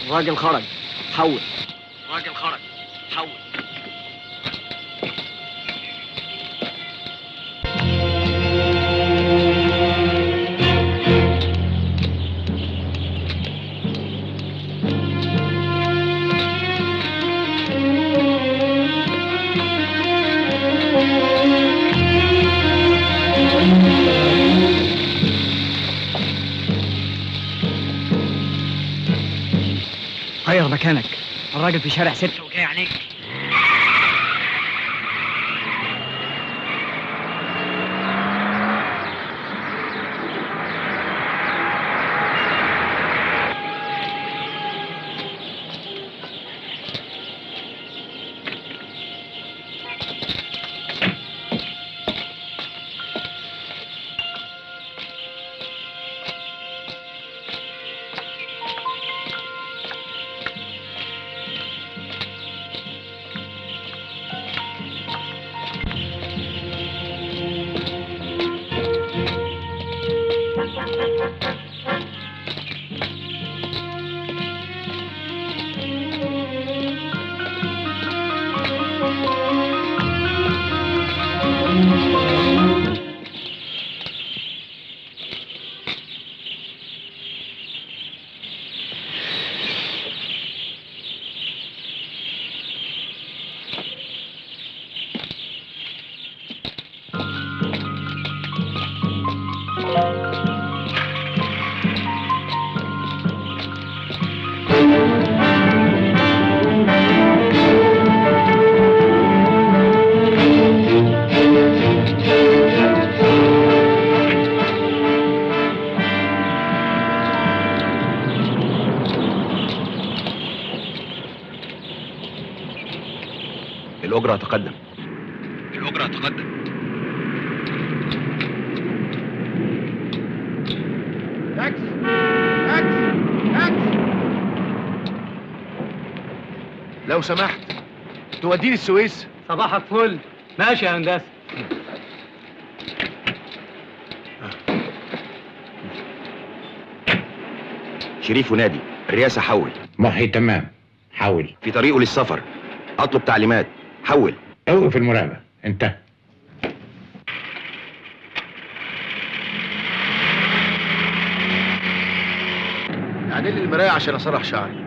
الراجل خرج. حول. الراجل خرج. حول. غير مكانك، الراجل في شارع 6 وجاي عليك. الأجرة تقدم. الأجرة تقدم. تاكس تاكس تاكس. لو سمحت توديني السويس. صباحك فل. ماشي يا هندسة. شريف ونادي الرئاسة حول. ما هي تمام. حول. في طريقه للسفر. أطلب تعليمات. حول. اوقف المراقبة. انت اعدل لي المراية عشان اسرح شعري.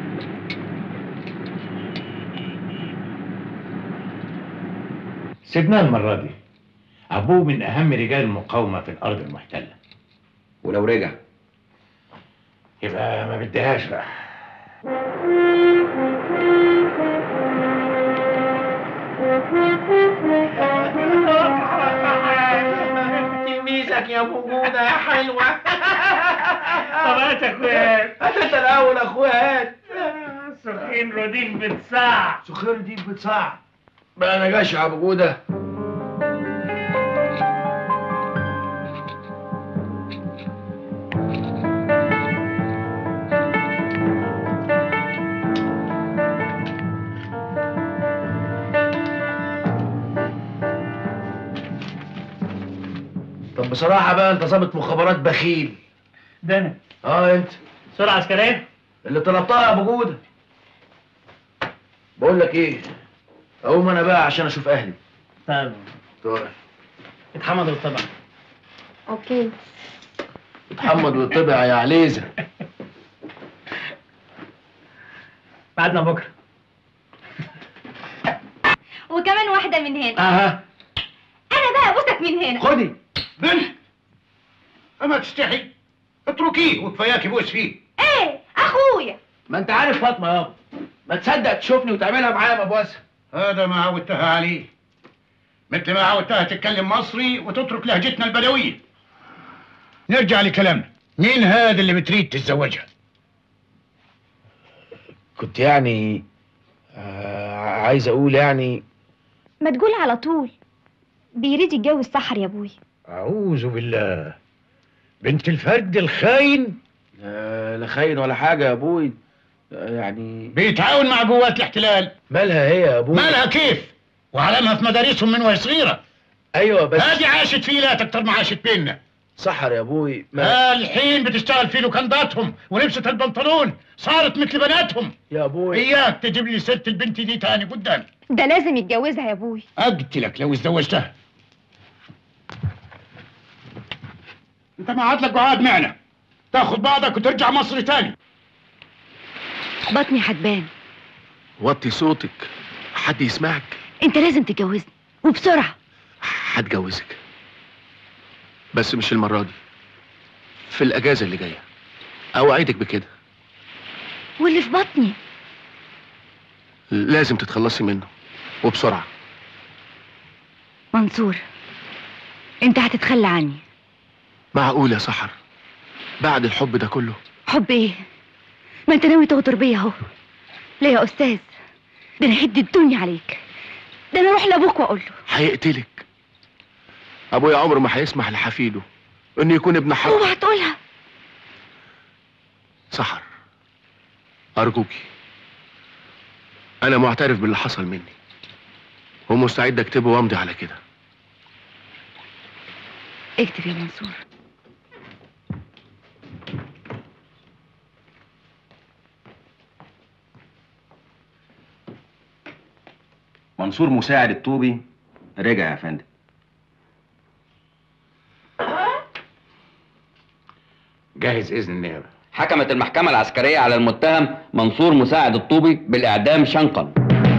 سيبناه المرة دي. أبوه من أهم رجال المقاومة في الأرض المحتلة. ولو رجع يبقى ما بديهاش بقى. تلميذك يا ابو جودة يا حلوة. طب هات يا اخويا. هات انت الاول يا اخويا. هات. سخين رديف بتصاع. سخير دي بتصاع. بقى انا جاشع يا ابو جودة. طب بصراحة بقى انت ضابط مخابرات بخيل. ده أنا. انت سرعة عسكرية؟ اللي طلبتها يا ابو جودة. بقول لك ايه، اقوم انا بقى عشان اشوف اهلي. طيب. اتحمد طبعا. اوكي. اتحمد وطبع يا عليزة. بعدنا بكره. وكمان واحدة من هنا. اها. انا بقى ابوسك من هنا. خدي. بنت اما تستحي اتركيه وكفاياك بوس فيه. ايه اخويا. ما انت عارف فاطمة يابا، ما تصدق تشوفني وتعملها معايا مبوسة. هذا ما عودتها عليه، مثل ما عودتها تتكلم مصري وتترك لهجتنا البدوية. نرجع لكلامنا، مين هذا اللي بتريد تتزوجها؟ كنت يعني عايز اقول يعني. ما تقول على طول. بيريد يتجوز سحر يا ابوي. أعوذ بالله. بنت الفرد الخاين. لا خاين ولا حاجة يا ابوي، يعني بيتعاون مع قوات الاحتلال. مالها هي يا ابوي؟ مالها كيف؟ وعلمها في مدارسهم من وهي صغيرة. ايوه بس هذه عاشت في ايلات اكتر ما عاشت بيننا. سحر يا ابوي الحين بتشتغل في لوكنداتهم ولبست البنطلون صارت مثل بناتهم. يا ابوي اياك تجيب لي سيره البنت دي تاني قدامي. ده لازم يتجوزها يا ابوي. اقتلك لو اتزوجتها. انت ما عاد لك قعاد معنا، تاخد بعضك وترجع مصر تاني. بطني هتبان. وطي صوتك حد يسمعك. انت لازم تتجوزني وبسرعه. هتجوزك بس مش المره دي، في الاجازه اللي جايه، اوعدك بكده. واللي في بطني لازم تتخلصي منه وبسرعه. منصور، انت هتتخلى عني؟ معقول يا سحر بعد الحب ده كله؟ حب ايه؟ ما انت ناوي تغدر بيا اهو. ليه يا استاذ؟ ده انا هدي الدنيا عليك. ده انا اروح لابوك واقول له. هيقتلك. ابويا عمره ما هيسمح لحفيده انه يكون ابن حق. اوعى تقولها. سحر ارجوكي، انا معترف باللي حصل مني ومستعد اكتبه وامضي على كده. اكتب يا منصور. منصور مساعد الطوبي رجع يا فندم. جاهز اذن النيابه. حكمت المحكمة العسكرية على المتهم منصور مساعد الطوبي بالإعدام شنقا.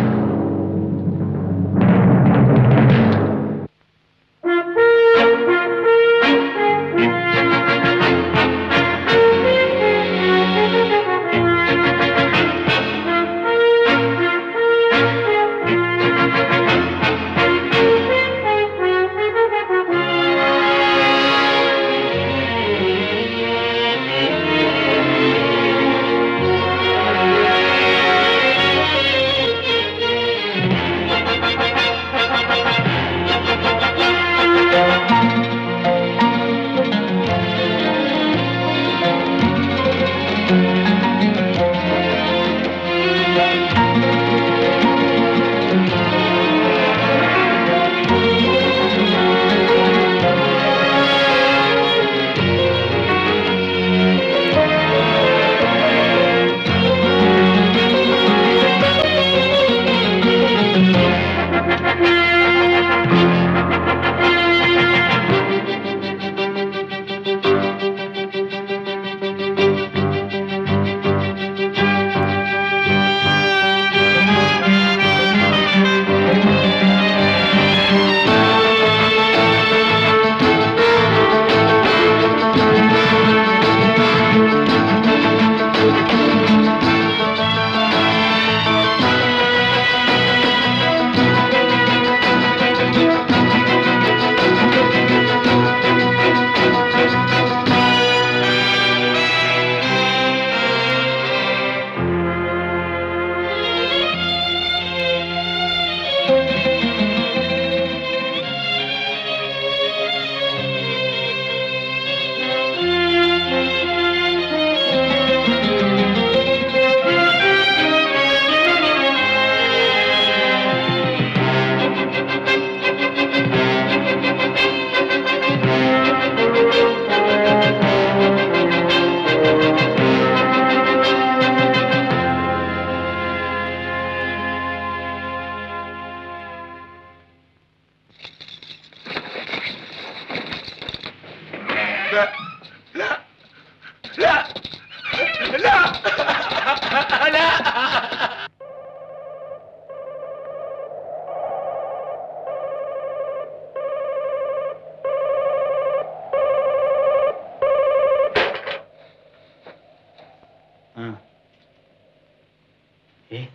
ايه؟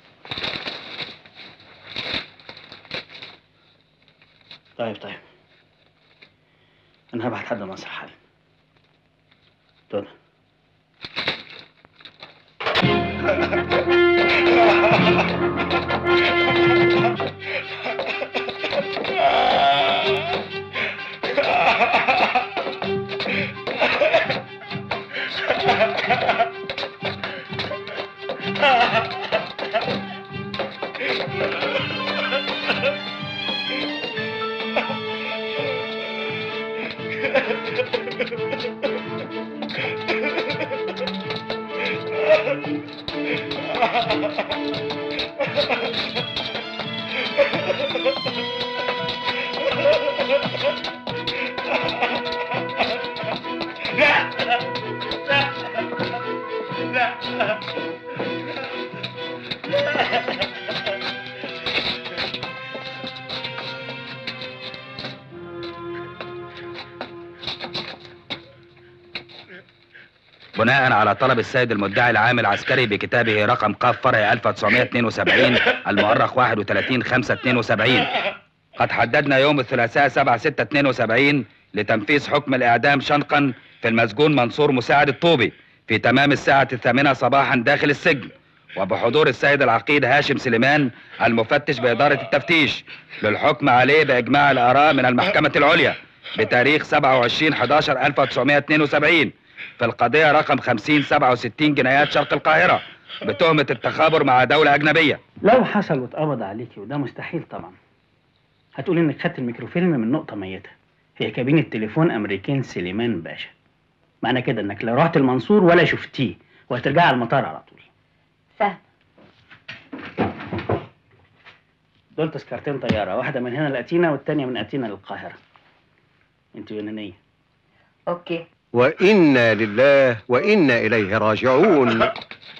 طيب انا هبعت حد مصر حالا. دول بناء على طلب السيد المدعي العام العسكري بكتابه رقم ق فرع 1972 المؤرخ 31/5/72 قد حددنا يوم الثلاثاء 7/6/72 لتنفيذ حكم الإعدام شنقا في المسجون منصور مساعد الطوبي في تمام الساعة 8 صباحا داخل السجن، وبحضور السيد العقيد هاشم سليمان المفتش بإدارة التفتيش للحكم عليه بإجماع الآراء من المحكمة العليا بتاريخ 27/11/1972 في القضية رقم 5067 جنايات شرق القاهرة بتهمة التخابر مع دولة أجنبية. لو حصل واتقبض عليكي، وده مستحيل طبعا، هتقولي انك خدت الميكروفيلم من نقطة ميتة في كابينة تليفون أمريكان سليمان باشا. معنى كده انك لا رحت المنصور ولا شفتيه، وهترجعي على المطار على طول. فاهم. دول تذكرتين طيارة، واحدة من هنا لأتينا والتانية من أتينا للقاهرة. انت يونانية. اوكي. وإنا لله وإنا إليه راجعون.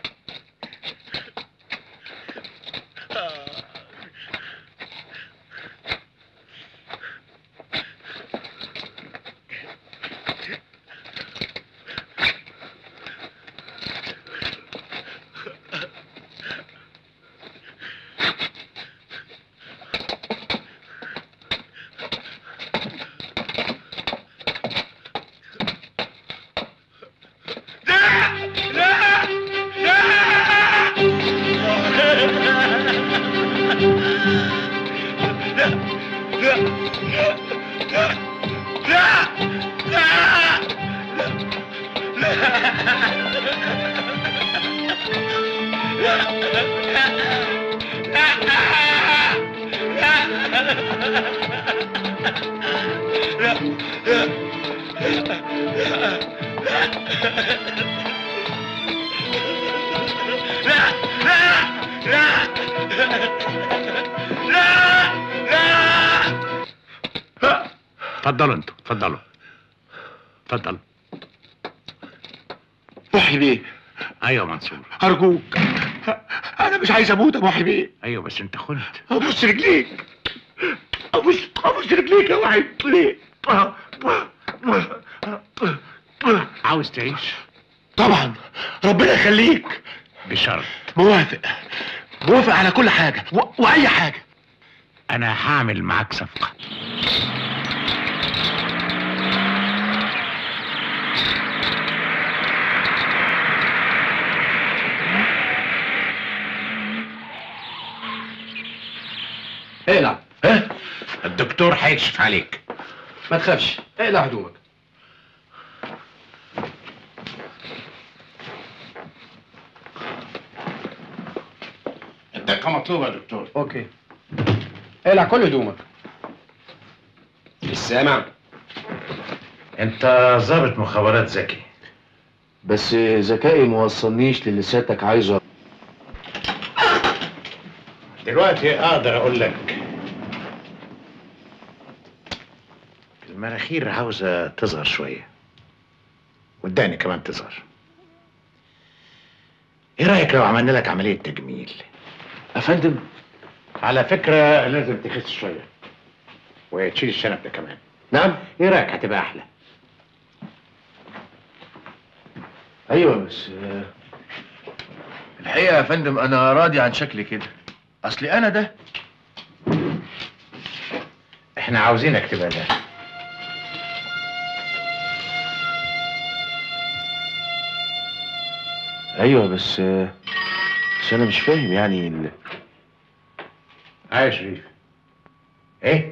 اتفضلوا انتوا، اتفضلوا اتفضلوا. محي بيه. ايوه منصور. ارجوك، انا مش عايز اموت يا محي بيه. ايوه بس انت خنت. ابوس رجليك، ابوس رجليك يا وحيد. ليه؟ عاوز تعيش؟ طبعا، ربنا يخليك. بشرط. موافق على كل حاجة واي حاجة. انا هعمل معاك صفقة. اقلع. ها؟ الدكتور هيكشف عليك. ما تخافش، اقلع هدومك. الدقة مطلوبة يا دكتور. اوكي. اقلع كل هدومك. السامع. انت ضابط مخابرات ذكي، بس ذكائي موصلنيش للي سيادتك عايزه. دلوقتي اقدر اقول لك المناخير عاوزة تظهر شوية، والدقن كمان تظهر. ايه رأيك لو عملنا لك عملية تجميل؟ افندم، على فكرة لازم تخس شوية وتشيل الشنب ده كمان. نعم. ايه رأيك؟ هتبقى احلى. ايوه بس الحقيقة يا فندم انا راضي عن شكلي كده، اصلي انا ده. احنا عاوزينك تبقى ده. ايوه بس انا مش فاهم يعني يا شريف. ايه؟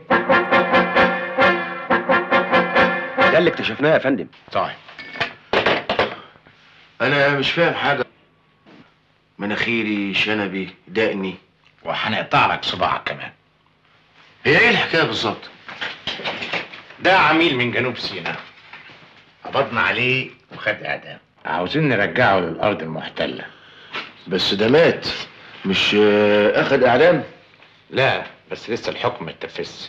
ده اللي اكتشفناه يا فندم. طيب. انا مش فاهم حاجة. مناخيري، شنبي، دقني، وهنقطع لك صباعك كمان. هي ايه الحكاية بالظبط؟ ده عميل من جنوب سيناء، قبضنا عليه وخد اعدام، عاوزين نرجعه للارض المحتله. بس ده مات، مش اخد اعدام؟ لا بس لسه الحكم ما اتنفذش.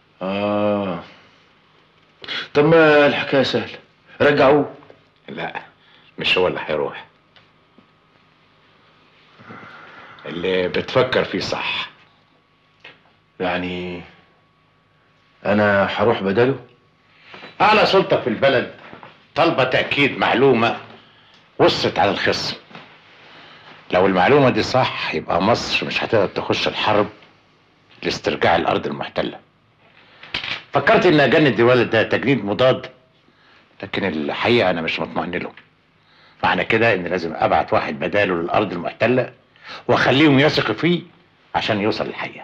طب ما الحكايه سهله، رجعوه. لا مش هو اللي هيروح، اللي بتفكر فيه صح. يعني انا هروح بداله؟ اعلى سلطه في البلد طالبه تاكيد معلومه وصلت على الخصم. لو المعلومه دي صح يبقى مصر مش هتقدر تخش الحرب لاسترجاع الارض المحتله. فكرت ان اجند الولد ده تجنيد مضاد، لكن الحقيقه انا مش مطمئن له. معنى كده ان لازم ابعت واحد بداله للارض المحتله واخليهم يثقوا فيه عشان يوصل للحقيقه.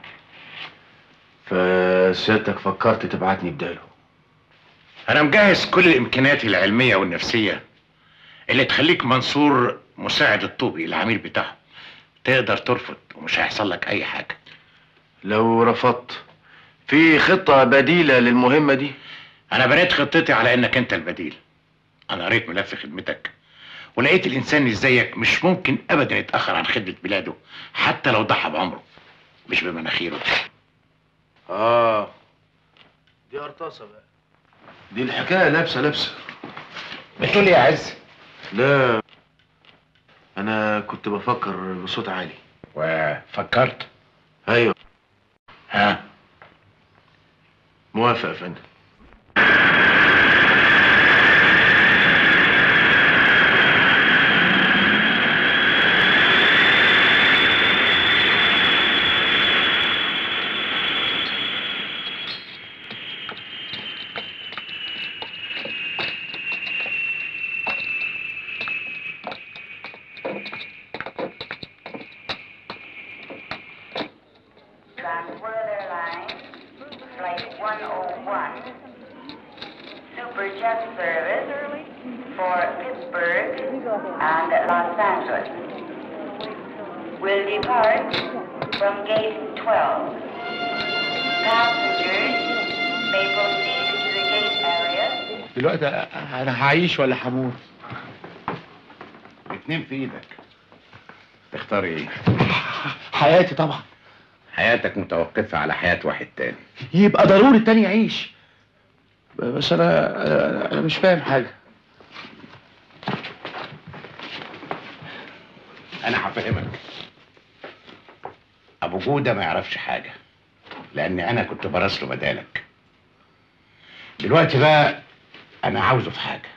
فسيادتك فكرت تبعتني بداله؟ انا مجهز كل الامكانيات العلميه والنفسيه اللي تخليك منصور مساعد الطوبي العميل بتاعه. تقدر ترفض ومش هيحصل لك اي حاجه. لو رفضت في خطه بديله للمهمه دي؟ انا بنيت خطتي على انك انت البديل. انا قريت ملف خدمتك ولقيت الانسان اللي زيك مش ممكن ابدا يتاخر عن خدمه بلاده حتى لو ضحى بعمره مش بمناخيره. دي قرطاسه بقى، دي الحكايه لابسه. بتقول ايه يا عز؟ لا انا كنت بفكر بصوت عالي. وفكرت؟ ايوه. ها؟ موافق يا فندم. دلوقتي انا هعيش ولا هموت؟ اتنين في ايدك، تختار ايه؟ حياتي طبعا. حياتك متوقفة على حياة واحد تاني. يبقى ضروري التاني يعيش. بس انا مش فاهم حاجه. انا هفهمك. ابو جودة ما يعرفش حاجة لاني انا كنت براسله بدالك. دلوقتي بقى انا عاوزه في حاجة.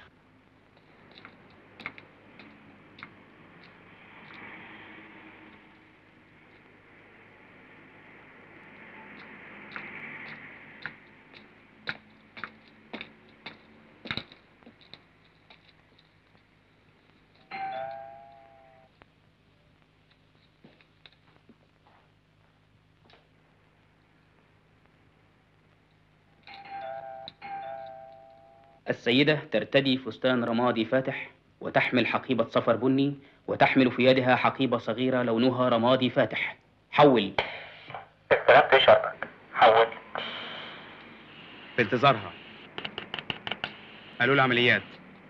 السيدة ترتدي فستان رمادي فاتح وتحمل حقيبة صفر بني وتحمل في يدها حقيبة صغيرة لونها رمادي فاتح. حول. استلمت شرطك. حول. في انتظارها. قالوا لي عمليات.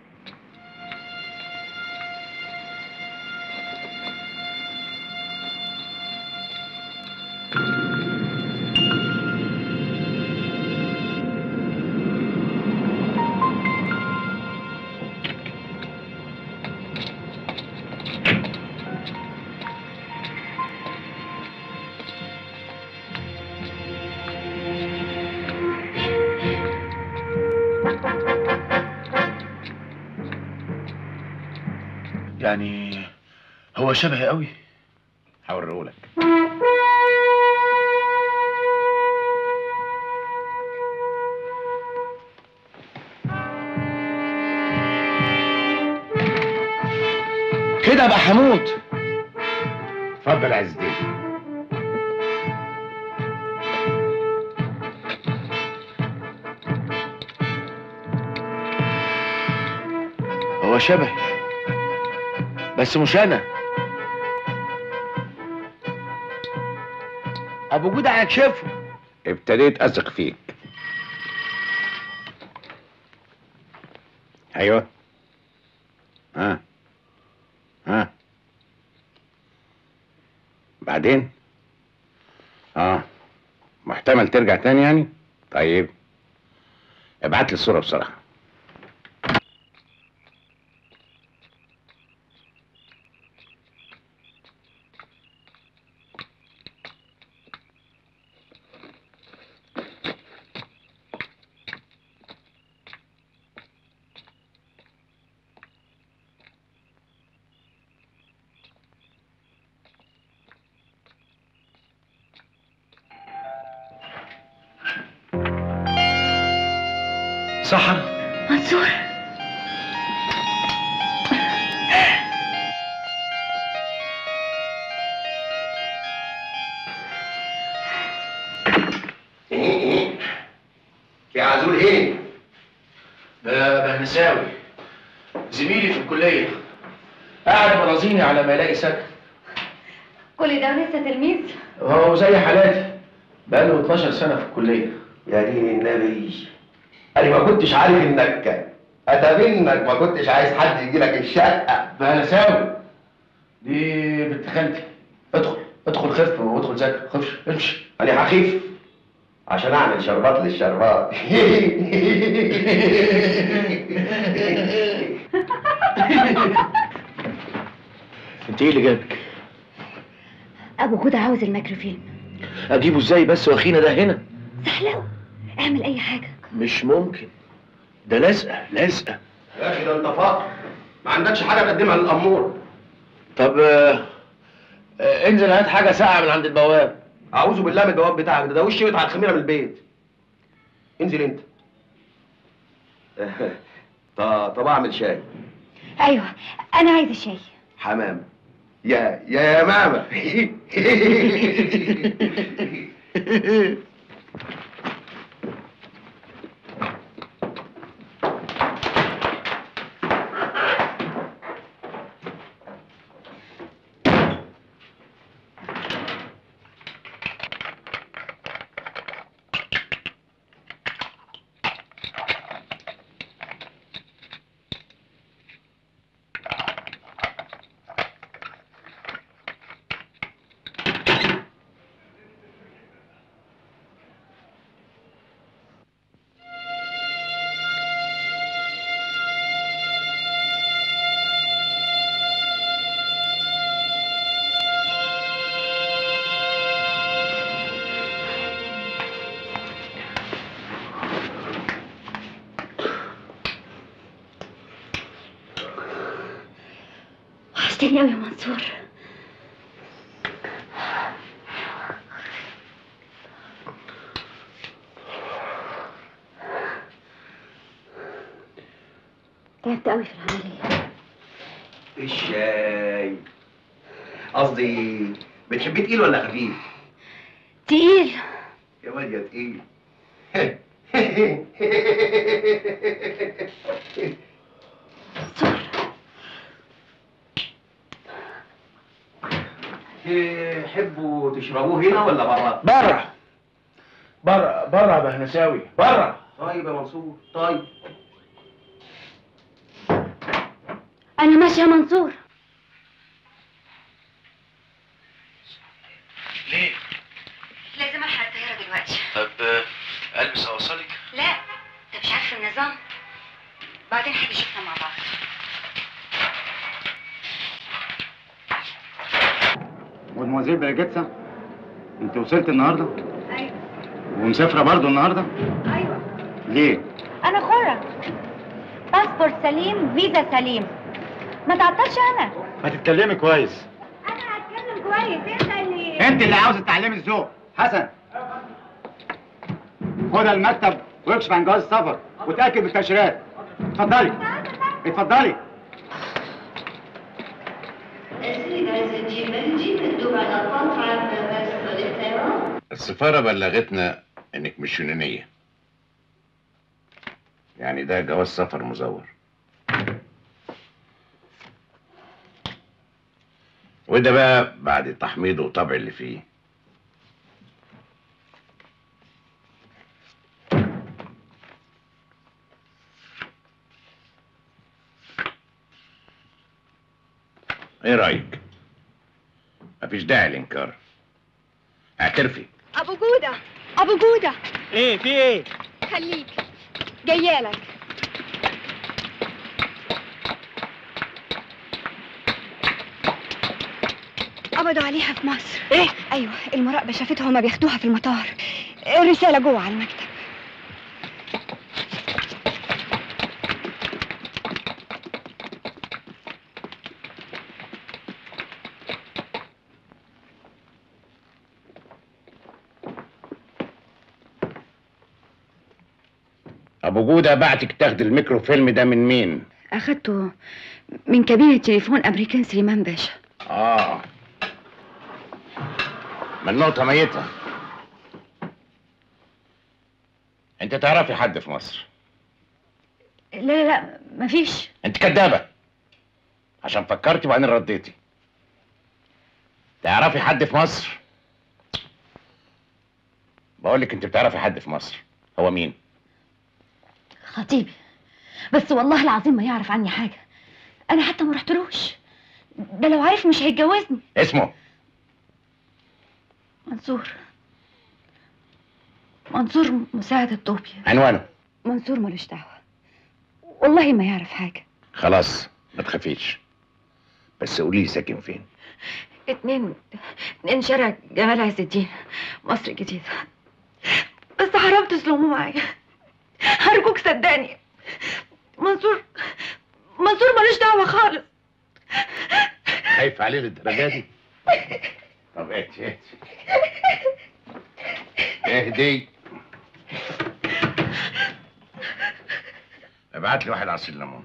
يعني هو شبهي قوي. هوريهولك. كده بقى هموت. اتفضل يا عز الدين. هو شبهي بس مش انا. ابو جودة هيكشفه. ابتديت اثق فيك. ايوه. ها بعدين محتمل ترجع تاني يعني؟ طيب ابعت لي الصورة بسرعة. سحر منصور، يا عزول ايه؟ ده بهنساوي زميلي في الكلية، قاعد مرازيني على ما يلاقي سكن. كل ده ولسه تلميذ؟ هو زي حالاتي بقاله 12 سنة في الكلية. يا دين النبي، انا ما كنتش عارف انك اتمنك ما كنتش عايز حد يجي لك الشقه. بهنساوي دي بنت خالتي. ادخل خف وادخل ذاكر. خفش امشي. انا هخيف عشان اعمل شربات للشربات. انت ايه اللي جابك؟ ابو هدى عاوز الميكروفيلم. اجيبه ازاي بس واخينا ده هنا؟ سهله، اعمل اي حاجه. مش ممكن، ده لازقه. يا اخي ده انت فاضي، ما عندكش حاجه تقدمها للامور. طب انزل هات حاجه ساقعه من عند البواب. اعوذ بالله من البواب بتاعك ده وش يقطع الخميره من البيت. انزل انت. طب اعمل شاي. ايوه انا عايزه شاي. حمام يا ماما. وحشتني قوي يا منصور. تعبت قوي في العملية. الشاي قصدي بتحبيه تقيل ولا خفيف؟ تقيل. يا واد يا تقيل. تحبوا تشربوه هنا ولا بره؟ بره يا بهنساوي، بره. طيب يا منصور، طيب. أنا ماشية يا منصور. ليه؟ لازم ألحق الطيارة دلوقتي. طب ألبس أوصلك؟ لا، أنت مش عارف النظام. بعدين هنشوفنا مع بعض. مدموزيل براجيتسا، انت وصلت النهارده؟ أيوه. ومسافره برضه النهارده؟ أيوه. ليه؟ أنا حرة. باسبورت سليم، فيزا سليم. ما تعطلش أنا. ما تتكلمي كويس. أنا هتكلم كويس، انت اللي عاوزه تتعلمي الذوق. حسن، خدها المكتب واكشف عن جواز السفر وتأكد بالتأشيرات. اتفضلي. اتفضلي. السفارة بلغتنا انك مش يونانية، يعني ده جواز سفر مزور، وده بقى بعد تحميضه وطبع اللي فيه. ايه رايك؟ مفيش داعي للانكار. اعترفي. ابو جوده، ابو جوده. ايه في ايه؟ خليك، جايالك. قبضوا عليها في مصر. ايه؟ ايوه، المراقبه شافتها وهما بياخدوها في المطار. الرساله جوه على المكتب. ابو جوده بعتك تاخد الميكروفيلم ده من مين؟ اخدته من كابينة تليفون امريكان سليمان باشا. من نقطة ميتة. انت تعرفي حد في مصر؟ لا مفيش. انت كدابة عشان فكرتي وبعدين رديتي. تعرفي حد في مصر؟ بقولك انت بتعرفي حد في مصر. هو مين؟ خطيبي، بس والله العظيم ما يعرف عني حاجة. أنا حتى ما رحتلوش، ده لو عارف مش هيتجوزني. اسمه؟ منصور مساعد الطوبي. عنوانه؟ منصور ملوش دعوة، والله ما يعرف حاجة. خلاص ما تخافيش، بس قولي ساكن فين؟ 2 شارع جمال عز الدين، مصر الجديدة. بس حرام تظلموا معايا، أرجوك صدقني. منصور ملوش دعوة خالص. خايف عليه للدرجة دي؟ طب اهدي اهدي. ابعت لي واحد عصير ليمون.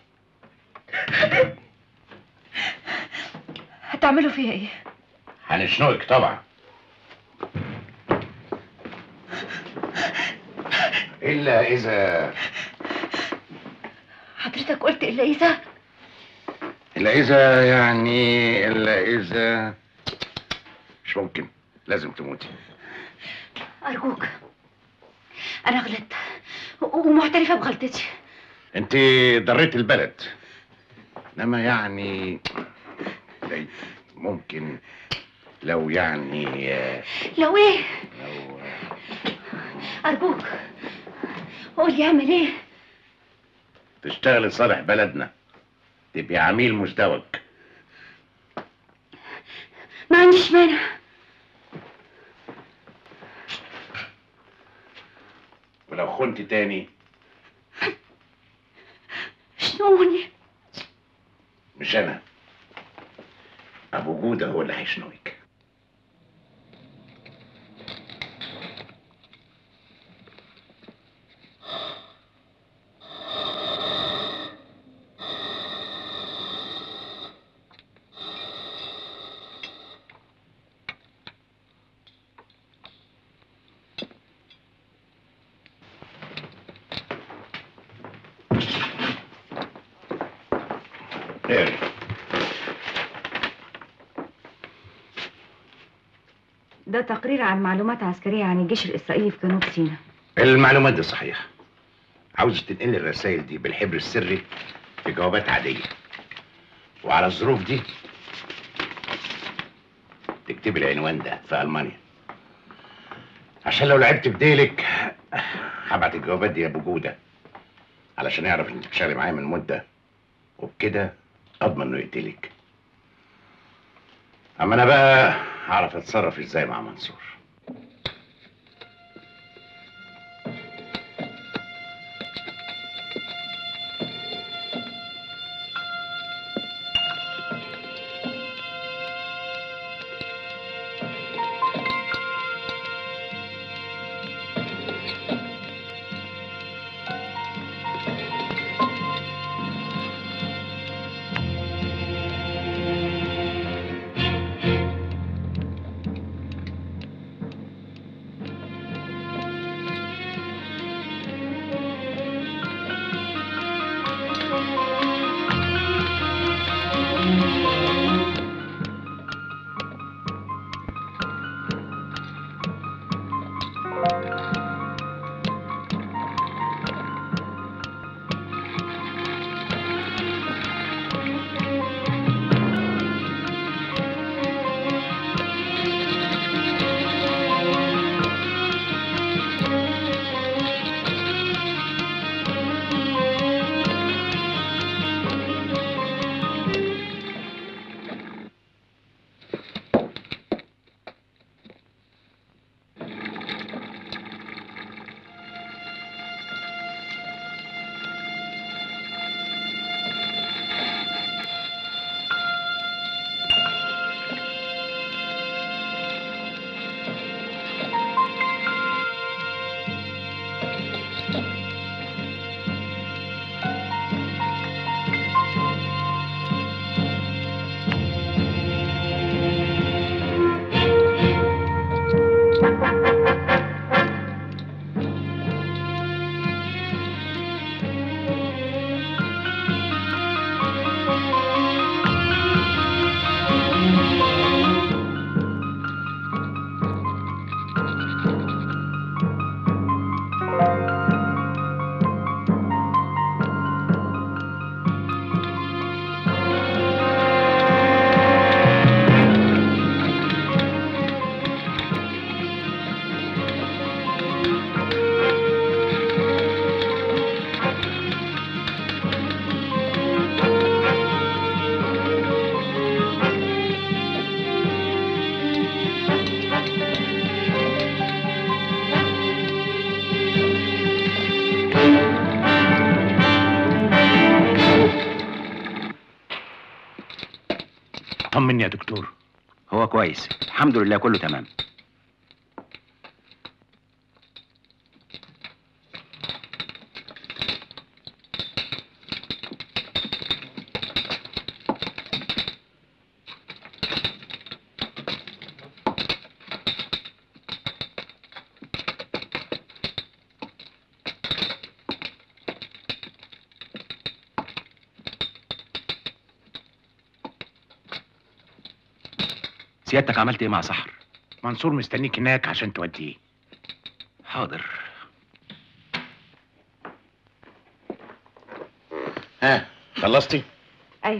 هتعملوا فيها ايه؟ هنشنقك طبعا. إلا إذا حضرتك قلت إلا إذا؟ إلا إذا يعني إلا إذا مش ممكن، لازم تموتي. أرجوك، أنا غلطت ومعترفة بغلطتي. أنت ضريت البلد، إنما يعني ممكن لو يعني لو إيه؟ أرجوك قول لي أعمل إيه؟ تشتغلي لصالح بلدنا، تبقي عميل مزدوج. ما عنديش مانع. ولو خنت تاني شنوني؟ مش أنا، أبو جودة هو اللي هيشنوك. ده تقرير عن معلومات عسكرية عن الجيش الإسرائيلي في جنوب سيناء. المعلومات دي صحيحة. عاوز تنقل الرسائل دي بالحبر السري في جوابات عادية، وعلى الظروف دي تكتبي العنوان ده في ألمانيا، عشان لو لعبت بديلك هبعت الجوابات دي يا أبو جودة علشان يعرف إنك بتشتغلي معايا من مدة، وبكده أضمن إنه يقتلك. أما أنا بقى هعرف أتصرف إزاي مع منصور. طمني يا دكتور. هو كويس الحمد لله، كله تمام. سيادتك عملت ايه مع سحر؟ منصور مستنيك هناك عشان توديه. حاضر. ها خلصتي؟ ايوه.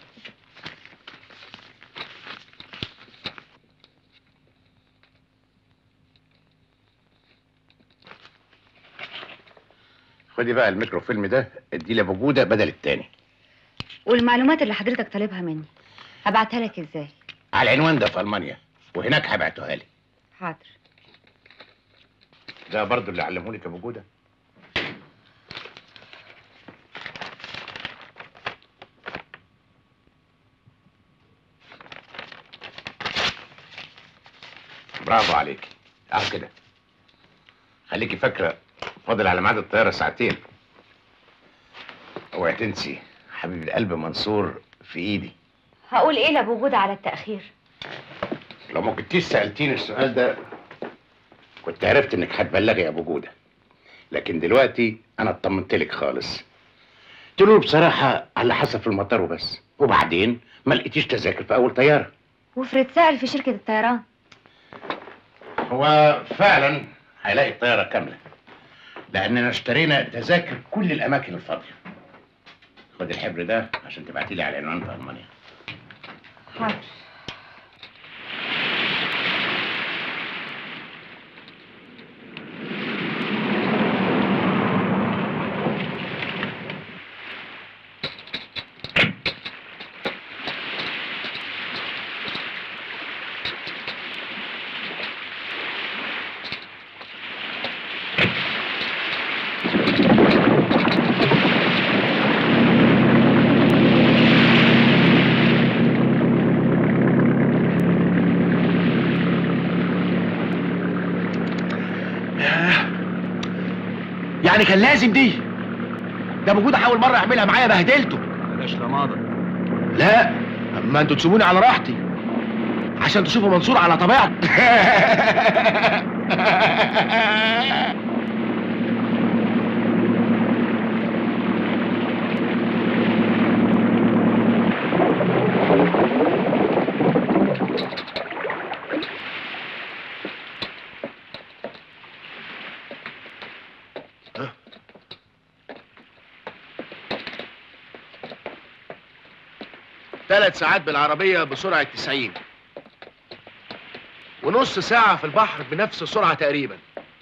خدي بقى الميكروفيلم ده اديه لابو جوده بدل التاني. والمعلومات اللي حضرتك طالبها مني هبعتها لك ازاي؟ على العنوان ده في المانيا، وهناك هبعتوها لي. حاضر. ده برضو اللي علمهولك ابو جوده. برافو عليك. اهو كده. خليكي فاكره فاضل على ميعاد الطياره ساعتين. اوعي تنسي حبيب القلب منصور في ايدي. هقول ايه لابو جودة على التأخير؟ لو ما كنتيش سألتيني السؤال ده كنت عرفت انك هتبلغي ابو جودة، لكن دلوقتي انا اطمنت لك خالص. قلت له بصراحة على اللي حصل في المطار وبس، وبعدين ما لقيتيش تذاكر في اول طيارة. وافرض سأل في شركة الطيران؟ هو فعلا هيلاقي الطيارة كاملة، لاننا اشترينا تذاكر كل الاماكن الفاضية. خد الحبر ده عشان تبعتي لي على العنوان في المانيا. حاضر. يعني كان لازم دي. ده موجود اول مره يعملها معايا، بهدلته. بلاش رماده. لا، ما انتوا تسيبوني على راحتي عشان تشوفوا منصور على طبيعته. ثلاث ساعات بالعربية بسرعة 90، ونص ساعة في البحر بنفس السرعة تقريبا.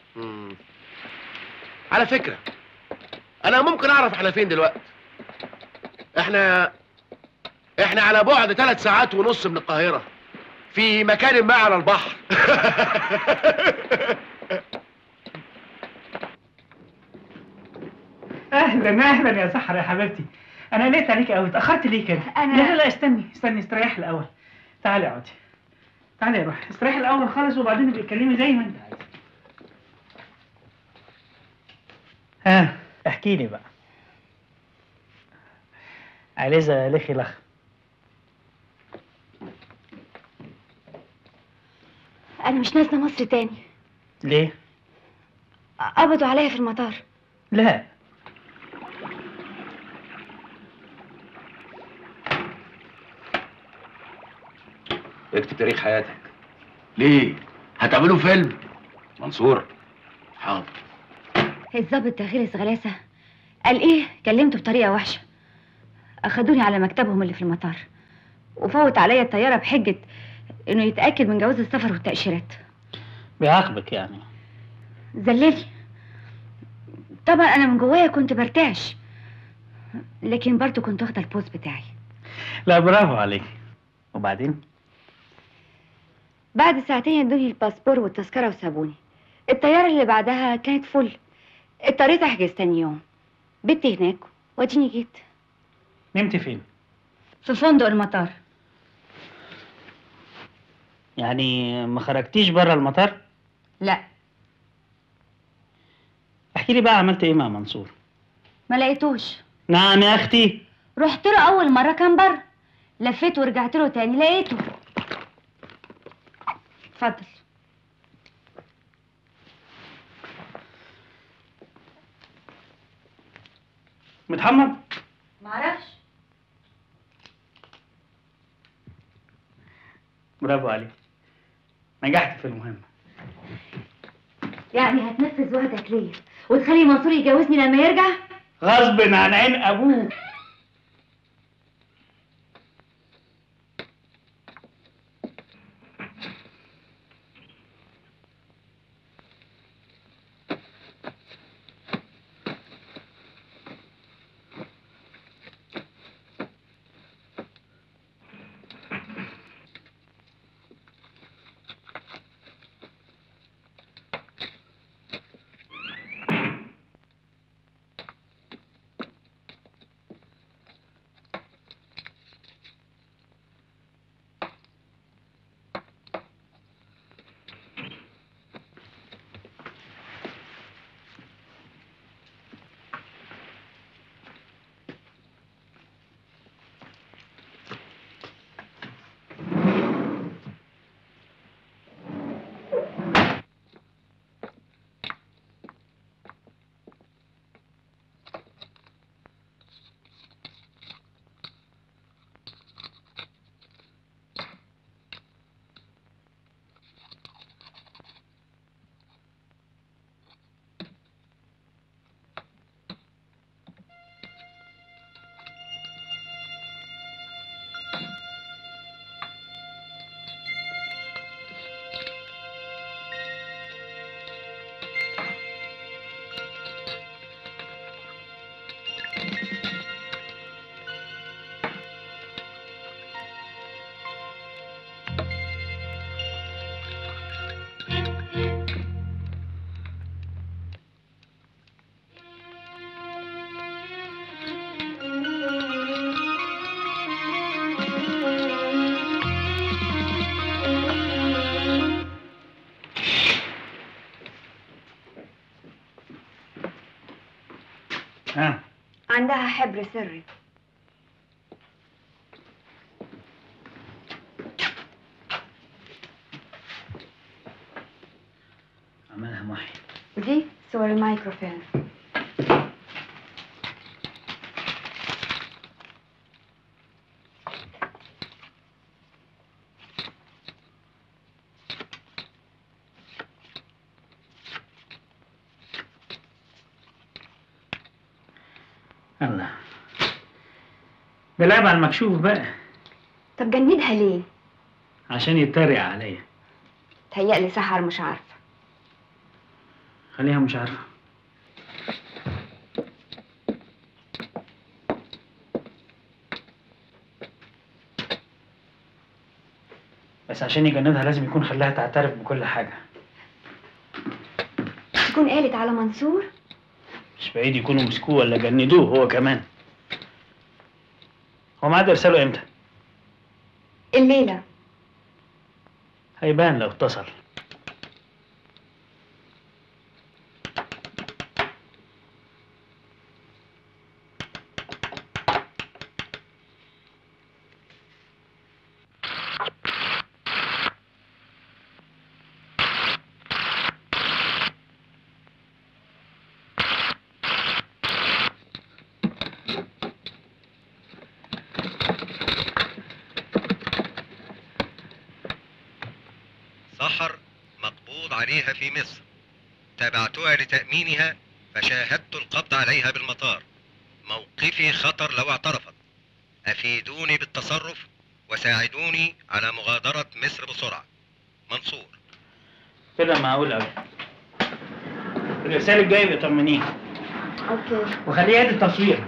على فكرة أنا ممكن أعرف إحنا فين دلوقتي. إحنا على بعد 3 ساعات ونص من القاهرة، في مكان ما على البحر. اهلا يا سحر يا حبيبتي. انا قلقت عليك قوي، اتاخرت ليه كده؟ لا استني استريح الاول. تعالي اقعدي، تعالي يا روحي استريحي الاول خالص وبعدين ابقي اتكلمي زي ما انت عايزه. احكي لي بقى. عايزه لخي لخ. انا مش نازله مصر تاني. ليه؟ قبضوا عليا في المطار. لا، اكتب تاريخ حياتك. ليه؟ هتعملوا فيلم؟ منصور. حاضر. الظابط ده غلس غلاسه، قال ايه كلمته بطريقه وحشه. اخدوني على مكتبهم اللي في المطار وفوت عليا الطياره بحجه انه يتاكد من جواز السفر والتاشيرات. بيعاقبك يعني؟ ذللي. طبعا انا من جوايا كنت برتعش، لكن برضه كنت واخده البوز بتاعي. لا برافو عليك. وبعدين؟ بعد ساعتين ادوني الباسبور والتذكره وسابوني. الطياره اللي بعدها كانت فل، اضطريت احجز تاني يوم. بت هناك واديني جيت. نمت فين؟ في فندق المطار. يعني ما خرجتيش بره المطار؟ لا. احكي لي بقى عملت ايه مع منصور؟ ما لقيتوش. نعم يا اختي. رحت له اول مره كان بره، لفيت ورجعت له تاني لقيته. اتفضل. متحمر؟ معرفش. برافو عليك، نجحت في المهمة. يعني هتنفذ وعدك ليا وتخلي منصور يجوزني لما يرجع؟ غصب عن عين ابوه. عندها حبر سري. عملها محي. ودي صور الميكروفيلم. الله، ده لعب على المكشوف بقى. طب جندها ليه؟ عشان يتريق عليا. تهيألي سحر مش عارفه. خليها مش عارفه. بس عشان يجندها لازم يكون خلاها تعترف بكل حاجه. تكون قالت على منصور؟ مش بعيد يكونوا مسكوه ولا جندوه هو كمان. هو ميعاد ارساله امتى؟ الليله. هيبان لو اتصل. سحر مقبوض عليها في مصر، تابعتها لتأمينها فشاهدت القبض عليها بالمطار. موقفي خطر لو اعترفت، أفيدوني بالتصرف وساعدوني على مغادرة مصر بسرعة. منصور. كده معقول قوي. الرسالة الجاية بيطمنيه. اوكي. وخليه يعيد التصوير.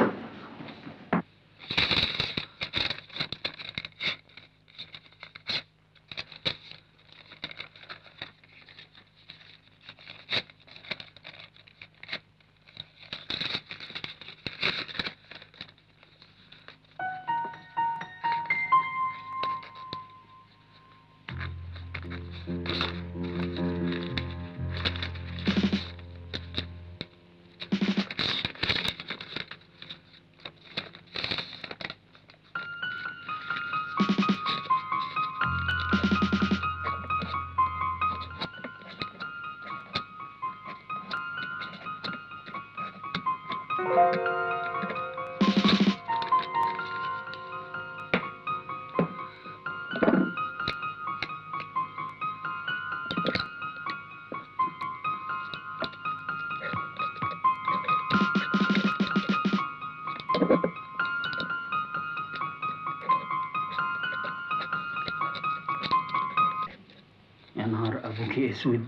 يا نهار ابوكي اسود.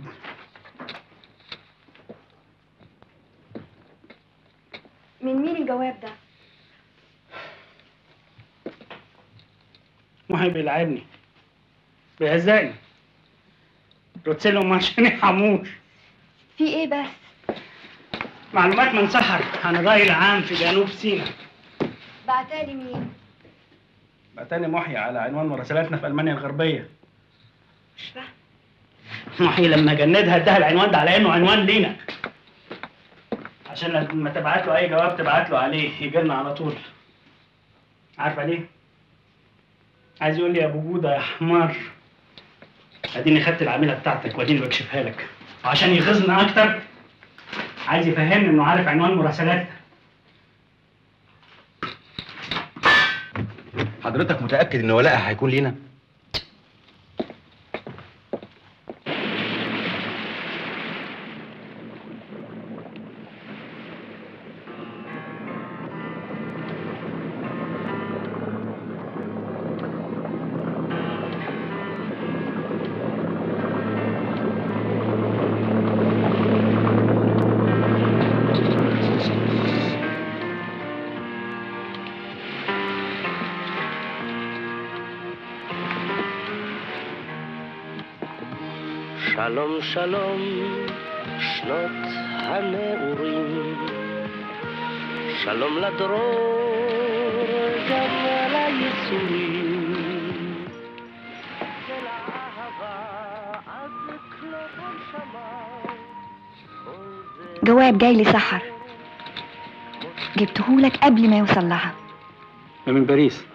من مين الجواب ده؟ محي بيلعبني بيهزقني روتسيلهم عشان يحموش. في ايه بس؟ معلومات من سحر عن الرأي العام في جنوب سيناء. بعتالي مين؟ بعتني محي على عنوان مراسلاتنا في ألمانيا الغربية. مش فاهم. محي لما جندها اداها العنوان ده على انه عنوان لينا، عشان لما تبعت له اي جواب تبعت له عليه يجي لنا على طول. عارفه ليه؟ عايز يقول لي يا ابو جوده يا حمار اديني خدت العميله بتاعتك واديني بكشفها لك، وعشان يغيظنا اكتر عايز يفهمني انه عارف عنوان مراسلاتنا. حضرتك متأكد ان ولائها هيكون لينا؟ שלום שלום שנות הנעורים, שלום לדרור גם לייסורים, של האהבה עד כלות הנשמה. جواب جاي لي سحر، جبتهولك قبل ما يوصل لها. من باريس.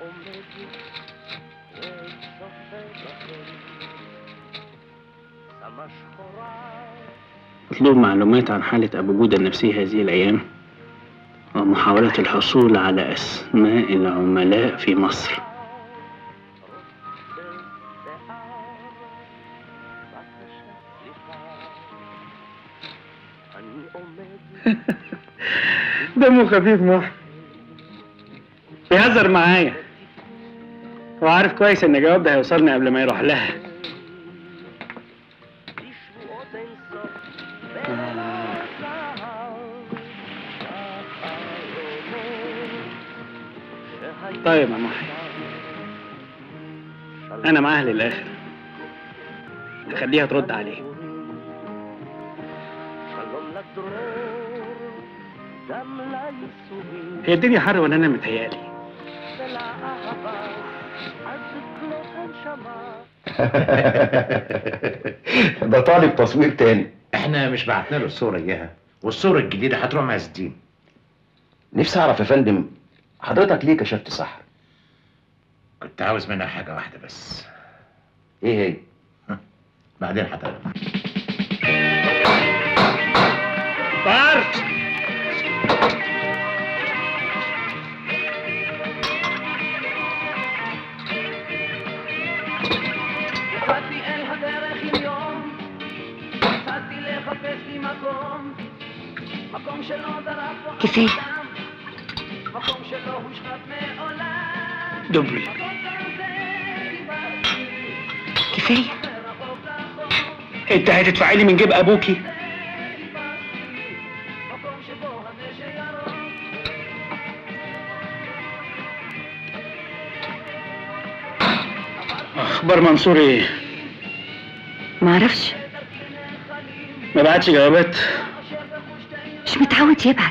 مطلوب معلومات عن حالة أبو جودة النفسية هذه الأيام، ومحاولة الحصول على أسماء العملاء في مصر. دمه خفيف محي، بيهزر معايا وعارف كويس إن الجواب ده هيوصلني قبل ما يروح لها. طيب يا محي، أنا معاها للآخر، تخليها ترد عليه. هي الدنيا حر ولا أنا متهيألي؟ ده طالب تصوير تاني. احنا مش بعتنا له الصورة اياها، والصورة الجديدة هتروح مع الدين. نفسي اعرف يا فندم، حضرتك ليه كشفت سحر؟ كنت عاوز منها حاجة واحدة بس. ايه هي؟ بعدين هتعرف. طارت. كفاية دبري، كفاية. انت هتدفعي لي من جيب ابوكي؟ اخبار منصور ايه؟ معرفش، ما بعتش جوابات؟ مش متعود يبعت.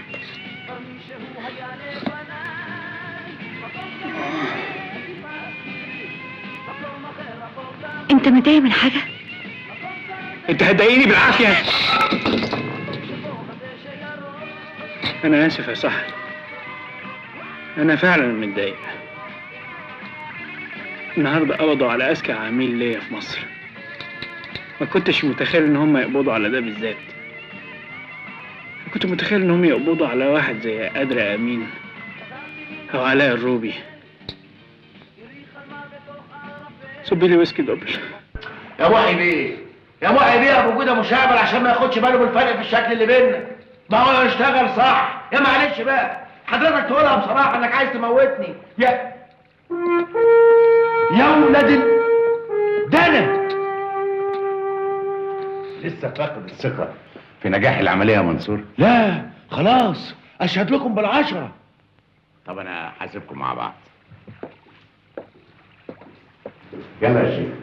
انت متضايق من حاجة؟ انت هتضايقني بالعافية. انا اسف يا صاحبي، انا فعلا متضايق. النهارده قبضوا على اذكى عميل ليا في مصر، ما كنتش متخيل ان هم يقبضوا على ده بالذات. ما كنت متخيل انهم يقبضوا على واحد زي قادر امين او علاء الروبي. صبي لي ويسكي دبل. يا محي بيه، يا محي بيه، ابو جوده مشاغب عشان ما ياخدش باله بالفرق في الشكل اللي بينا. ما هو يشتغل صح. يا معلش بقى، حضرتك تقولها بصراحه انك عايز تموتني. يا ولاد ده انا لسه فاقد الثقة في نجاح العملية يا منصور؟ لا خلاص، اشهد لكم بالعشرة. طب انا هحاسبكم مع بعض. يلا يا شيخ.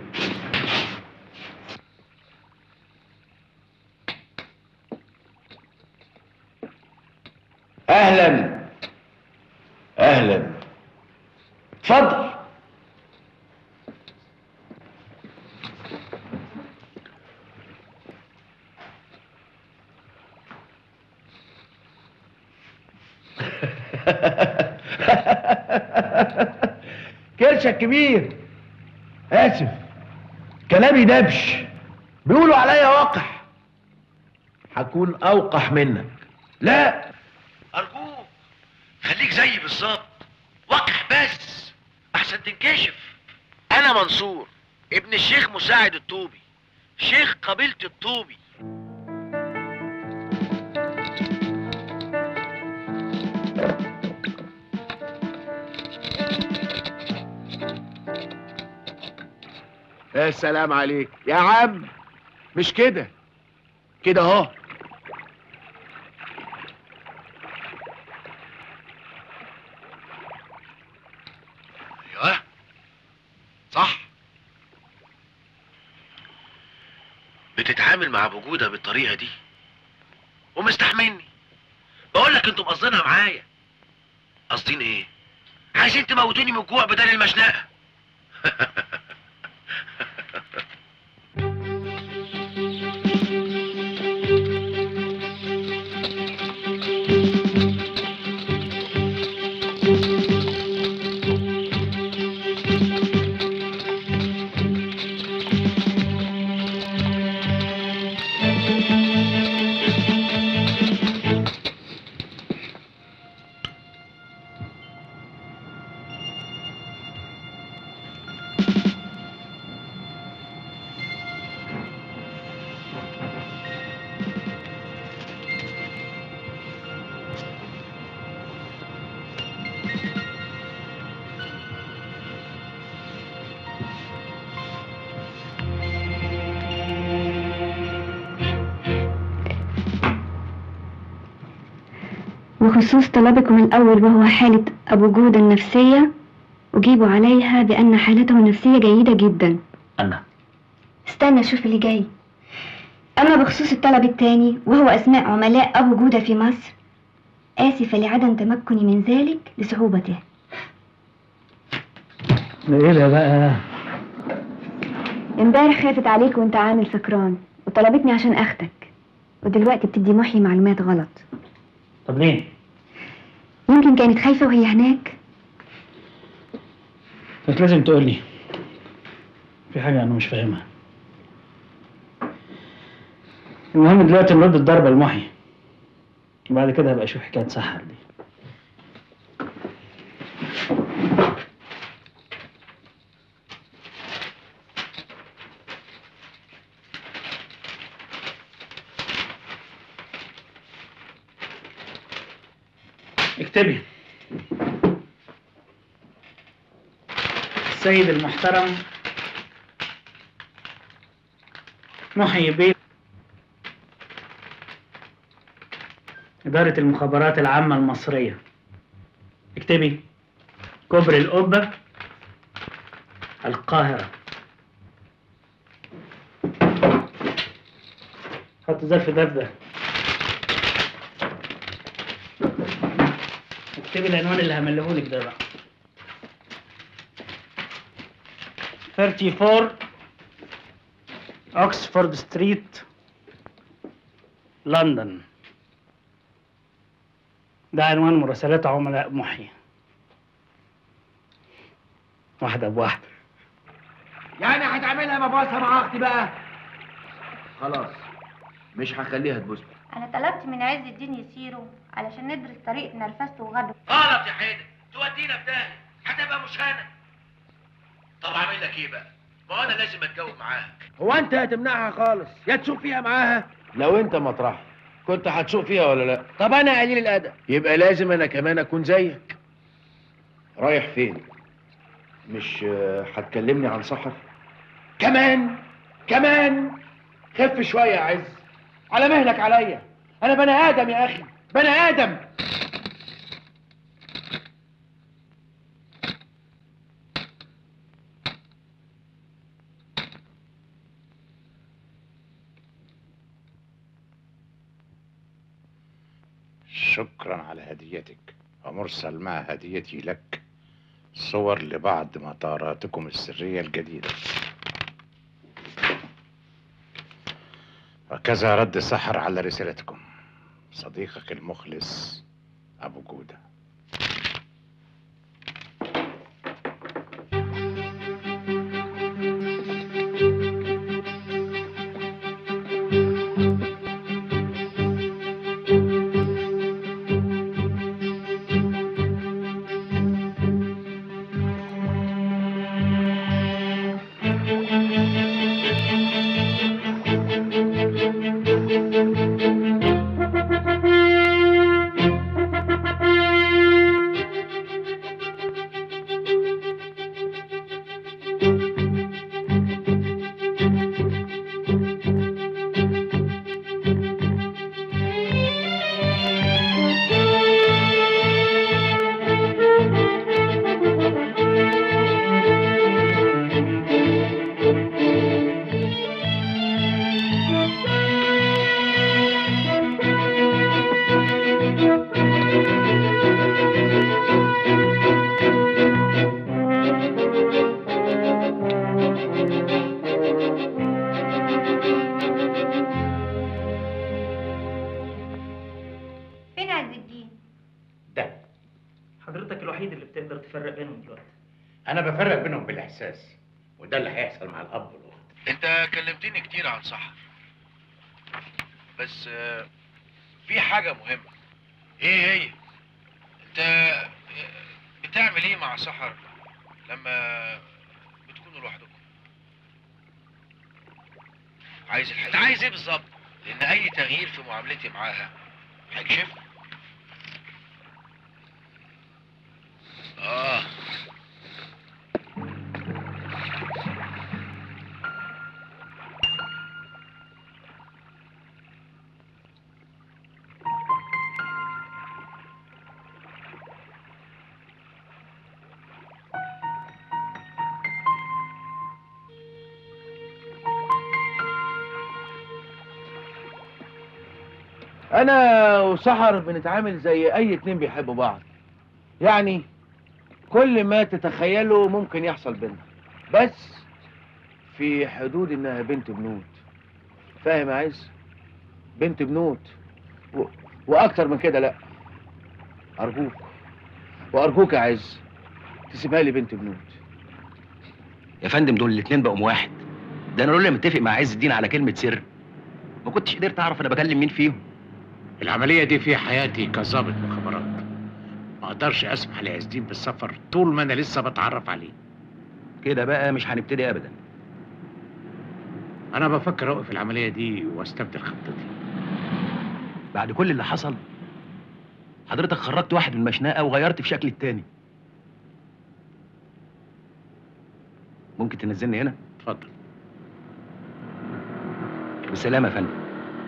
اهلا اهلا، اتفضل. كرشك كبير. اسف، كلامي دبش، بيقولوا عليا وقح. هكون اوقح منك. لا ارجوك خليك زيي بالظبط، وقح بس احسن تنكشف. انا منصور ابن الشيخ مساعد الطوبي، شيخ قبيلة الطوبي. يا سلام عليك يا عم، مش كده كده اهو. ايوه صح، بتتعامل مع ابو جوده بالطريقه دي ومستحملني. بقول لك انتوا مقصدينها معايا. قاصدين ايه؟ عايزين تموتوني من الجوع بدل المشنقه. بخصوص طلبكم الأول وهو حالة أبو جودة النفسية، أجيب عليها بأن حالته النفسية جيدة جدا. استنى شوف اللي جاي. أما بخصوص الطلب الثاني وهو أسماء عملاء أبو جودة في مصر، آسفة لعدم تمكني من ذلك لصعوبته. ايه ده بقى؟ امبارح خافت عليك وانت عامل سكران وطلبتني عشان أخدك، ودلوقتي بتدي محي معلومات غلط. طب ليه؟ يمكن كانت خايفة وهي هناك. كانت لازم تقول لي. في حاجة أنا مش فاهمها. المهم دلوقتي نرد الضربة لمحي، وبعد كده هبقى أشوف حكاية سحر دي. اكتبي. السيد المحترم محي بيه، إدارة المخابرات العامة المصرية. اكتبي كوبري القبة، القاهرة. حط ظرف ده. اكتبي العنوان اللي هملهولك ده بقى. 34 اوكسفورد ستريت، لندن. ده عنوان مراسلات عملاء محي، واحدة بواحدة. يعني هتعملها مباصة مع اختي بقى؟ خلاص مش هخليها تبوسني. انا طلبت من عز الدين يسيره علشان ندرس طريقة نرفزته وغدره. غلط يا حيدر، تودينا في داهيه، هتبقى مش هنا. طب اعمل لك ايه بقى؟ ما هو انا لازم اتجاوب معاك. هو انت هتمنعها خالص يا تسوق فيها معاها؟ لو انت مطرحها كنت هتسوق فيها ولا لا؟ طب انا قليل الادب. يبقى لازم انا كمان اكون زيك. رايح فين؟ مش هتكلمني عن سحر؟ كمان خف شويه يا عز، على مهلك عليا، انا بني ادم يا اخي، بني ادم. شكرا على هديتك، ومرسل مع هديتي لك صور لبعض مطاراتكم السرية الجديدة، وكذا رد سحر على رسالتكم. صديقك المخلص أبو جودة. فين عز الدين؟ ده حضرتك الوحيد اللي بتقدر تفرق بينهم دلوقتي. أنا بفرق بينهم بالإحساس، وده اللي هيحصل مع الأب والأخت. انت كلمتني كتير عن سحر، بس في حاجة مهمة. ايه هي؟ انت بتعمل ايه مع سحر لما بتكونوا لوحدكم؟ عايز الحقيقة. انت عايز ايه بالظبط؟ لان اي تغيير في معاملتي معاها هيكشفني. انا وسحر بنتعامل زي اي اتنين بيحبوا بعض، يعني كل ما تتخيله ممكن يحصل بينا، بس في حدود انها بنت بنوت. فاهم يا عز؟ بنت بنوت واكتر من كده لا. ارجوك وارجوك يا عز تسيبها لي بنت بنوت. يا فندم دول الاتنين بقوا واحد. ده انا لولا متفق مع عز الدين على كلمة سر ما كنتش قدرت اعرف انا بكلم مين فيهم. العملية دي في حياتي كظابط مخابرات، ما اقدرش اسمح لعز الدين بالسفر طول ما انا لسه بتعرف عليه. كده بقى مش هنبتدي ابدا. انا بفكر اوقف العملية دي واستبدل خطتي. بعد كل اللي حصل حضرتك خرجت واحد من المشنقة وغيرت في شكل التاني. ممكن تنزلني هنا؟ اتفضل. بالسلامة يا فندم.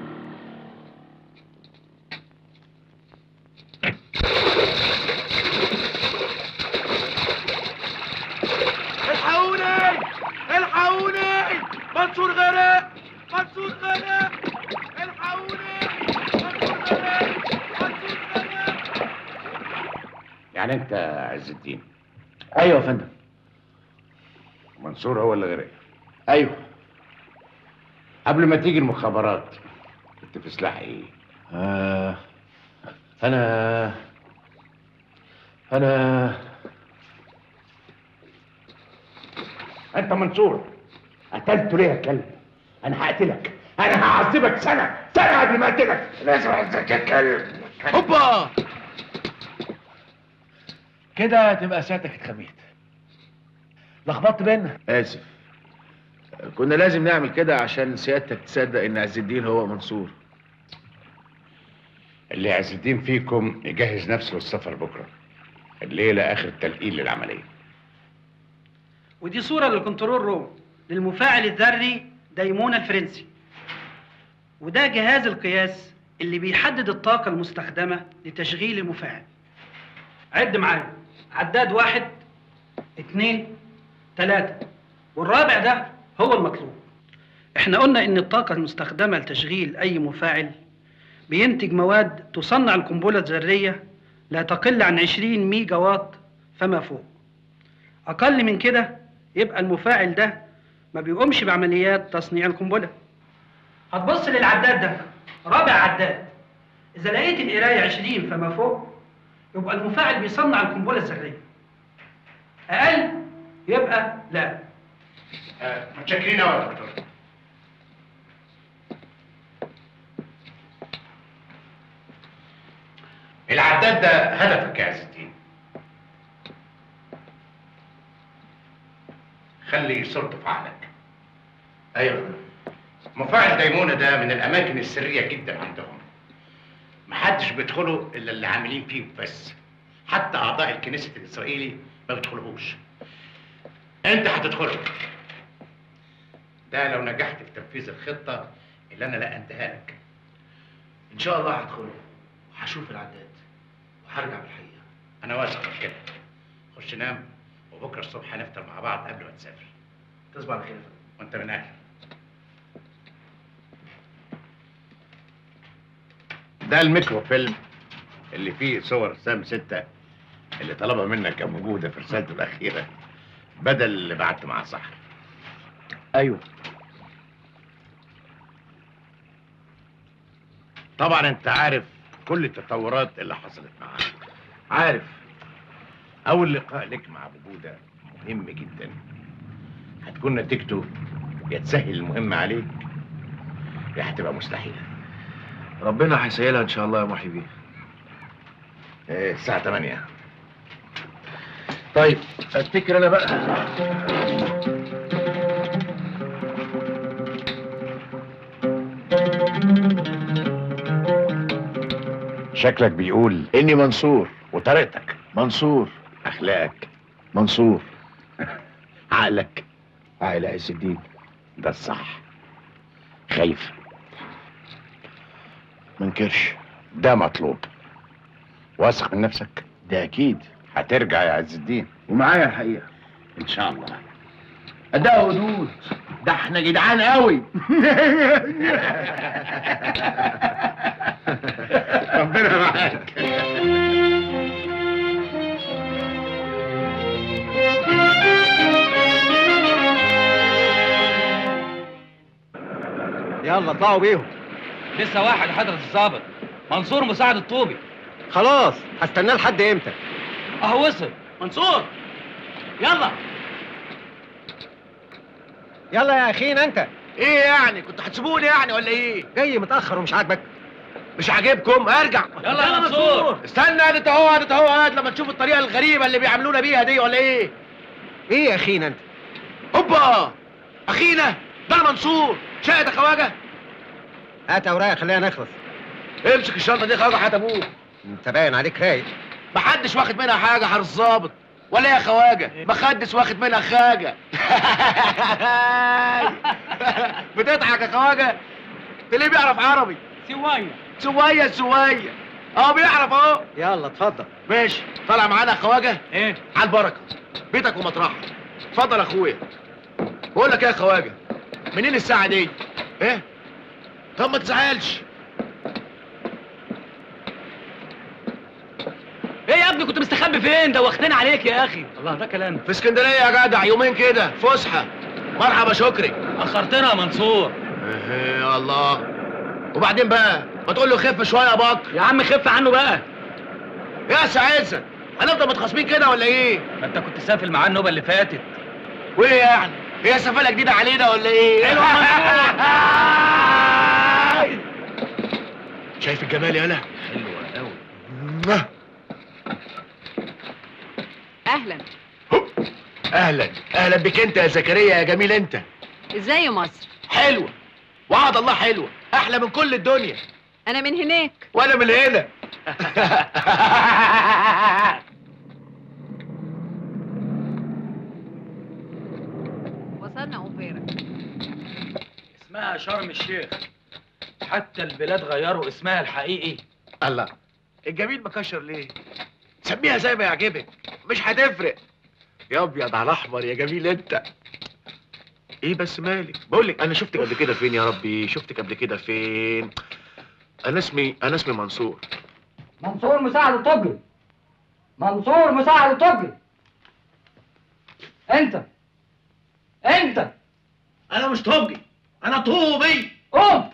الحقوني الحقوني، منصور غرق، منصور غرق، الحقوني، منصور غرق، منصور غرق. يعني انت عز الدين؟ ايوه يا فندم. منصور هو اللي غرق؟ ايوه. قبل ما تيجي المخابرات كنت في سلاح ايه؟ انا انت منصور قتلته ليه يا كلب؟ انا هقتلك انا هعذبك سنه قبل ما اقتلك. لازم ازاي تتكلم. هوبا كده تبقى سيادتك اتخميت. لخبطت بينا. اسف، كنا لازم نعمل كده عشان سيادتك تصدق ان عز الدين هو منصور. اللي عز الدين فيكم يجهز نفسه للسفر بكره. الليله اخر تلقين للعمليه. ودي صورة للكنترول روم للمفاعل الذري دايمونا الفرنسي. وده جهاز القياس اللي بيحدد الطاقة المستخدمة لتشغيل المفاعل. عد معايا. عداد 1 2 3 والرابع ده هو المطلوب. احنا قلنا ان الطاقة المستخدمة لتشغيل اي مفاعل بينتج مواد تصنع القنبلة الذرية لا تقل عن 20 ميجا واط فما فوق. اقل من كده يبقى المفاعل ده ما بيقومش بعمليات تصنيع القنبلة. هتبص للعداد ده، رابع عداد. اذا لقيت القراية 20 فما فوق يبقى المفاعل بيصنع القنبلة الذرية. اقل يبقى لا. متشكرين قوي يا دكتور. العداد ده هدفك يا عز الدين. خلي صورته في عقلك. ايوه. مفاعل دايمونة ده من الاماكن السريه جدا عندهم. محدش بيدخله الا اللي عاملين فيه بس. حتى اعضاء الكنيسة الاسرائيلي ما بيدخلوهوش. انت هتدخله. ده لو نجحت في تنفيذ الخطه اللي انا لقنتها لك. ان شاء الله هدخله وهشوف العداد وهرجع بالحقيقه. انا واثق من كده. خش نام وبكره الصبح هنفطر مع بعض قبل ما تسافر. تصبح على خير. وانت من اهل. ده الميكرو فيلم اللي فيه صور سام 6 اللي طلبها منك يا موجوده في رسالته الاخيره بدل اللي بعته مع صح. ايوه. طبعا انت عارف كل التطورات اللي حصلت معاه. عارف. اول لقاء لك مع ابو جوده مهم جدا. هتكون نتيجته يا تسهل المهمه عليك يا هتبقى مستحيله. ربنا هيسهلها ان شاء الله يا محي بيه. الساعه 8. طيب افتكر انا بقى. شكلك بيقول اني منصور. وطريقتك منصور. اخلاقك منصور. عقلك عقل عز الدين. ده الصح. خايف منكرش. ده مطلوب. واثق من نفسك. ده اكيد. هترجع يا عز الدين ومعايا الحقيقه ان شاء الله. اداء ودود. ده احنا جدعان قوي. ربنا معاك. يلا اطلعوا بيهم. لسه واحد حضرة الضابط منصور مساعد الطوبي. خلاص هستناه لحد امتى؟ اهو وصل. منصور يلا. يلا يا اخينا انت. ايه يعني كنت هتسيبوني يعني ولا ايه؟ جاي متاخر ومش عاجبك؟ مش عاجبكم ارجع. يلا يا منصور. استنى ادي اهو لما تشوف الطريقه الغريبه اللي بيعاملونا بيها دي ولا ايه؟ ايه يا اخينا انت؟ هوبا اخينا ده انا منصور. شاهد يا خواجه. هات اوراق خلينا نخلص. امسك الشنطه دي يا خواجه. هات ابوك. انت باين عليك رايق. محدش واخد منها حاجه حارس الظابط ولا يا خواجه. مخدس واخد منها حاجه. بتضحك يا خواجه. انت ليه بيعرف عربي؟ سويه اهو بيعرف اهو. يلا اتفضل. ماشي. طالع معانا يا خواجه. ايه على البركه. بيتك ومطرحك. اتفضل يا اخويا. بقول لك ايه يا خواجه، منين الساعه دي؟ ايه؟ طب ما تزعلش. ايه يا ابني كنت مستخبي فين؟ دوختنا عليك يا اخي. الله ده كلام. في اسكندريه يا جدع يومين كده فسحه. مرحبا شكري. اخرتنا يا منصور. يا الله. وبعدين بقى ما تقول له خف شويه يا بكر. يا عم خف عنه بقى. يا سعيد هنفضل متخاصمين كده ولا ايه؟ ما انت كنت سافل معاه النوبه اللي فاتت. وايه يعني؟ هي سفاله جديده علينا ولا ايه؟ حلوه. شايف الجمال يالا؟ حلوه قوي. اهلا. اهلا اهلا بك انت يا زكريا يا جميل انت. ازاي مصر؟ حلوه وعد الله حلوه، احلى من كل الدنيا. انا من هناك. وانا من هنا. وصلنا اوبيرا. اسمها شرم الشيخ، حتى البلاد غيروا اسمها الحقيقي. الله، الجميل مكشر ليه؟ سميها زي ما يعجبك، مش هتفرق. يا ابيض على احمر يا جميل انت. ايه بس مالك؟ بقول لك انا شفتك قبل كده فين يا ربي؟ شفتك قبل كده فين؟ انا اسمي منصور. منصور مساعد الطبي. منصور مساعد الطبي. انت انا مش طبي، انا طوبي. قوم.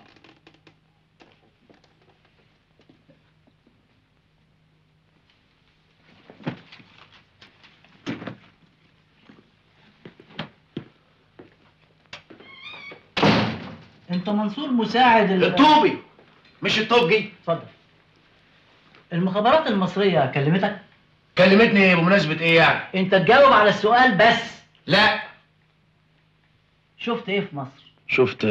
انت منصور مساعد الطوبي مش الطبجي. اتفضل. المخابرات المصرية كلمتك؟ كلمتني بمناسبة ايه يعني؟ انت تجاوب على السؤال بس. لا. شفت ايه في مصر؟ شفت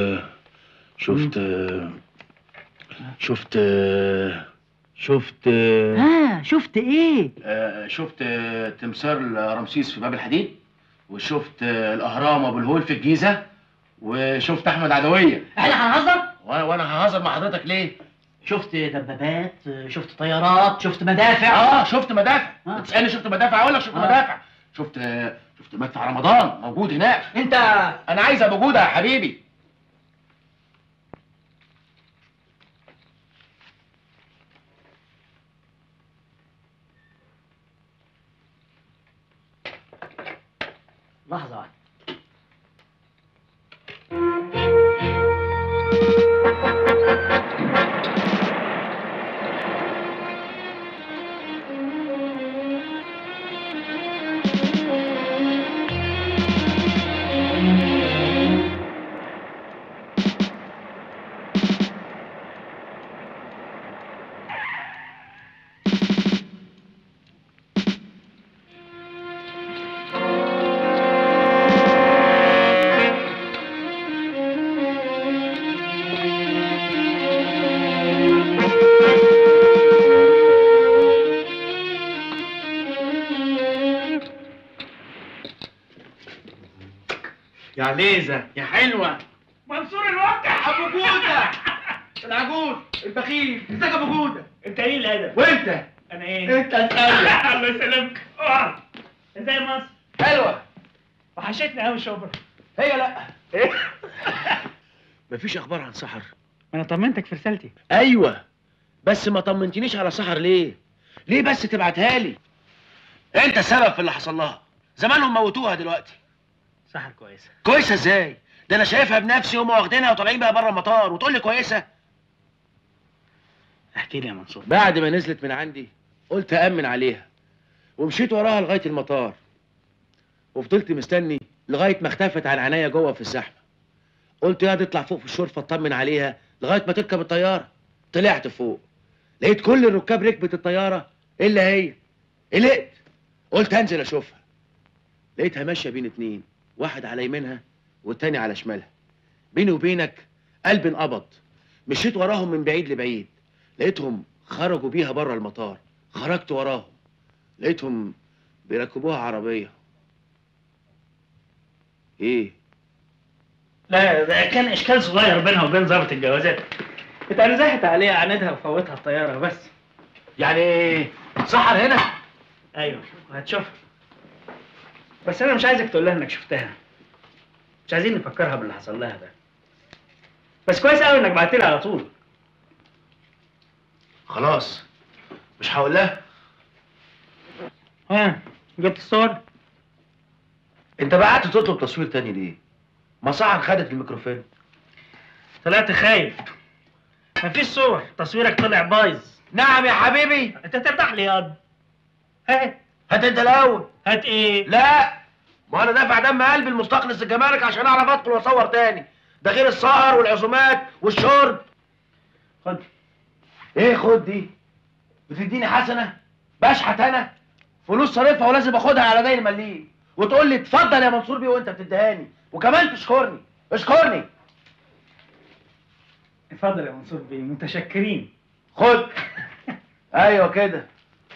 شفت ايه؟ شفت تمثال رمسيس في باب الحديد، وشفت الاهرام ابو الهول في الجيزه، وشفت احمد عدويه. احنا هنهزر؟ وانا ههزر مع حضرتك ليه؟ شفت دبابات، شفت طيارات، شفت مدافع. شفت مدافع. تسالني شفت مدافع اقول لك شفت مدافع. شفت مدفع رمضان موجود هناك. انت انا عايز ابو جوده يا حبيبي. لحظة واحدة. يا عليزة يا حلوة. منصور الوقع. ابو جودة العجوز البخيل. ازيك يا ابو جودة؟ انت ايه الهدف؟ وانت؟ انا ايه؟ انت اسأل. الله يسلمك. اقعد. ازاي مصر؟ حلوة. وحشتني قوي شبرا. هي لا. ايه؟ مفيش اخبار عن سحر. انا طمنتك في رسالتي. ايوه بس ما طمنتنيش على سحر ليه؟ ليه بس تبعتها لي؟ انت السبب في اللي حصل لها. زمانهم موتوها دلوقتي. سحر كويسة. كويسة ازاي؟ ده انا شايفها بنفسي وهم واخدينها وطالعين بيها بره المطار وتقول لي كويسة؟ احكي لي يا منصور. بعد ما نزلت من عندي قلت أأمن عليها ومشيت وراها لغاية المطار وفضلت مستني لغاية ما اختفت عن عينيا جوه في الزحمة. قلت يا تطلع فوق في الشرفة اطمن عليها لغاية ما تركب الطيارة. طلعت فوق لقيت كل الركاب ركبت الطيارة إلا هي. قلقت قلت هنزل أشوفها. لقيتها ماشية بين اتنين، واحد على يمينها والتاني على شمالها. بيني وبينك قلبي انقبض. مشيت وراهم من بعيد لبعيد لقيتهم خرجوا بيها بره المطار. خرجت وراهم لقيتهم بيركبوها عربية. ايه؟ لا ده كان اشكال صغير بينها وبين ضابط الجوازات. اتنزحت عليها عندها وفوتها الطيارة بس. يعني سحر هنا؟ ايوه وهتشوفها. بس انا مش عايزك تقول لها انك شفتها. مش عايزين نفكرها باللي حصل لها ده. بس كويس قوي انك بعت لي على طول. خلاص مش هقول لها. ها جبت الصور؟ انت بعت تطلب تصوير تاني ليه؟ ما سحر خدت الميكروفون. طلعت خايف. مفيش صور، تصويرك طلع بايظ. نعم يا حبيبي. انت ترتاح لي ياض. هات هات انت الاول. هات ايه؟ لا ما انا دافع دم قلبي المستخلص الجمارك عشان اعرف ادخل واصور تاني. ده غير السهر والعزومات والشرب. خد ايه خد دي؟ بتديني حسنه؟ بشحت انا؟ فلوس صارفها ولازم اخدها على داير مليل، وتقول لي اتفضل يا منصور بيه وانت بتديهاني، وكمان تشكرني. اشكرني. اتفضل يا منصور بيه، متشكرين. خد. ايوه كده.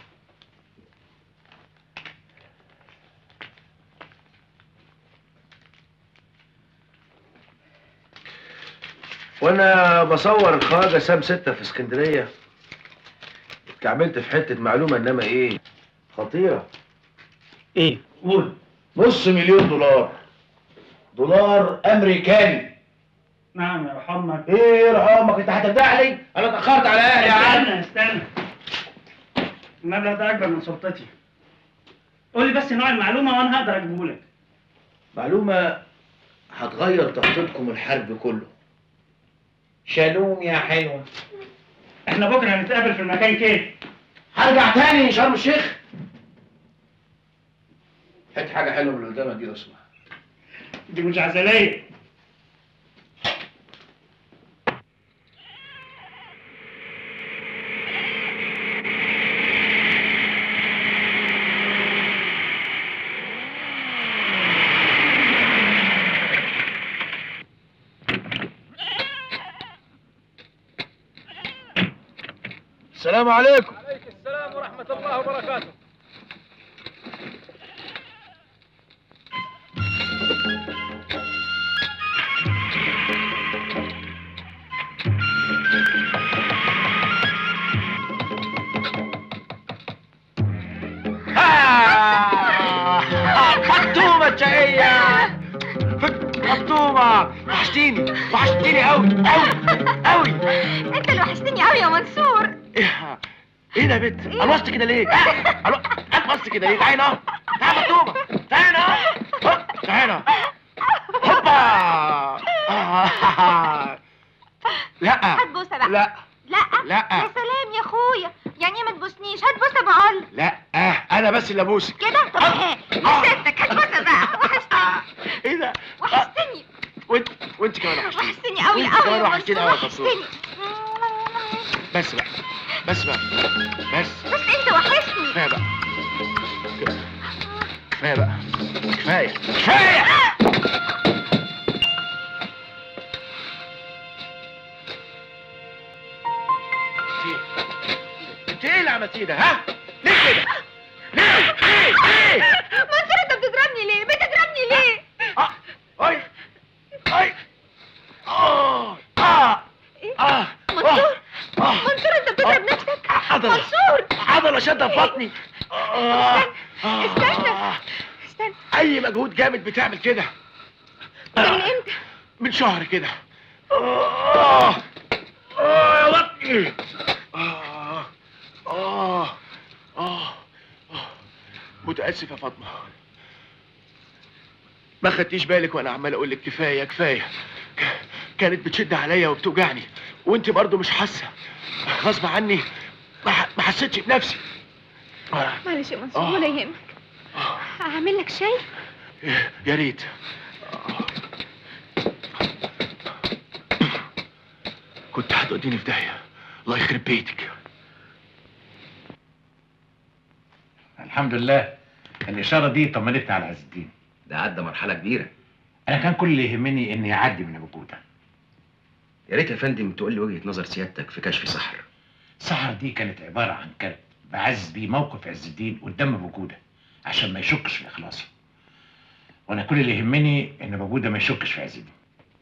وانا بصور الخواجه سام 6 في اسكندريه اتكعملت في حته معلومه، انما ايه خطيره. ايه؟ قول. $500,000 دولار امريكاني. نعم يا رحمك. ايه يا رحمك؟ انت هتدعي علي؟ انا اتاخرت على اهلي يا عم. استنى. المبلغ ده اكبر من سلطتي. قول لي بس نوع المعلومه وانا هقدر اجيبه لك. معلومه هتغير تخطيطكم الحرب كله. شالوم يا حلوه. احنا بكره هنتقابل في المكان كده. هرجع تاني شرم الشيخ. هات حاجه حلوه من اللي قدامك دي لو سمحت. دي مش عسليه. السلام عليكم. عليك السلام ورحمة الله وبركاته. فطومة شقية. فطومة. وحشتيني قوي قوي قوي. انت اللي وحشتني قوي يا منصور. ايه ده يا بنت؟ قلوصت كده ليه؟ قلوصت كده ليه؟ تعالي نقف. تعالي فطومة. تعالي نقف. تعالي. هوبا. لا. هات بوسه بقى. لا. لا. يا سلام يا اخويا، يعني ايه ما تبوسنيش؟ هات بوسه بقول. لا. انا بس اللي ابوسك. كده؟ طب ايه؟ مسكتك. هات بوسه بقى. وحشتني. ايه ده؟ وحشتني. وانت كمان وحشتيني. وحشتني قوي وانت قوي كمان يا وحشتيني منصور. قوي يا فطومة. بس بقى. بس انت وحشني. كفايه بقى. كفايه. انت ايه اللي عملتيه ده؟ ها؟ ليه كده؟ ليه؟ منصور انت بتضربني ليه؟ منصور انت بتضرب نفسك. منصور عضله شاده في بطني. استنى. اي مجهود جامد بتعمل كده. من امتى؟ من شهر كده. يا بطني. متأسف يا فاطمة، ما خدتيش بالك وانا عمال اقول لك كفايه. كانت بتشد عليا وبتوجعني، وانت برضو مش حاسه. غصب عني ما حسيتش بنفسي. معلش يا منصور ولا يهمك. هعمل لك شاي؟ يا ريت. كنت هتوديني في داهيه. الله يخرب بيتك. الحمد لله الإشارة دي طمنتني على عز الدين. ده عدى مرحلة كبيرة. أنا كان كل اللي يهمني إني يعدي من أبو جودة. يا ريت يا فندم تقول لي وجهة نظر سيادتك في كشف سحر. سحر دي كانت عبارة عن كلب بعز بيه موقف عز الدين قدام أبو جودة عشان ما يشكش في إخلاصه. وأنا كل اللي يهمني إن أبو جودة ما يشكش في عز الدين.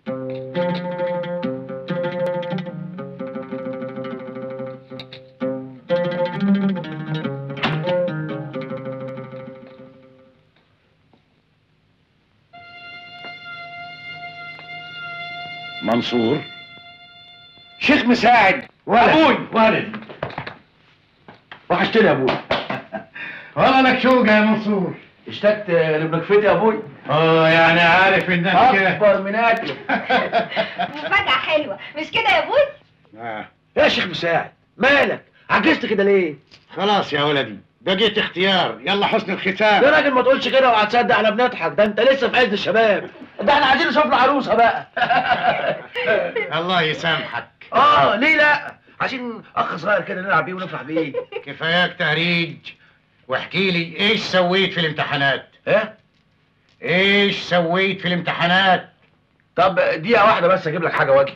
منصور. شيخ مساعد. ولد. وحشتني يا ابوي. والله لك شوقة يا منصور. اشتقت لابن كفيتي يا ابوي. يعني عارف انك اكبر من اكله. مفاجأة حلوة مش كده يا ابوي؟ يا شيخ مساعد مالك؟ عجزت كده ليه؟ خلاص يا ولدي بقيت اختيار، يلا حسن الختام. يا راجل ما تقولش كده وهتصدق احنا بنضحك، ده انت لسه في عز الشباب. ده احنا عايزين نشوف له عروسه بقى. الله يسامحك. ليه لا؟ عايزين اخ صغير كده نلعب بيه ونفرح بيه. كفاياك تهريج، واحكي لي ايش سويت في الامتحانات؟ ايش سويت في الامتحانات؟ طب دقيقة واحدة بس اجيب لك حاجة واجي.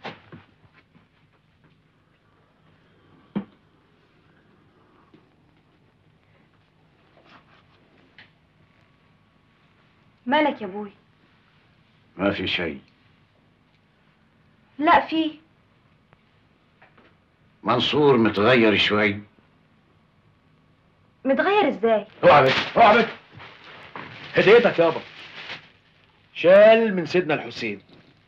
مالك يا ابوي؟ ما في شيء. لا في. منصور متغير شوي. متغير ازاي؟ اوعى بك اوعى بك. هديتك يابا. شال من سيدنا الحسين.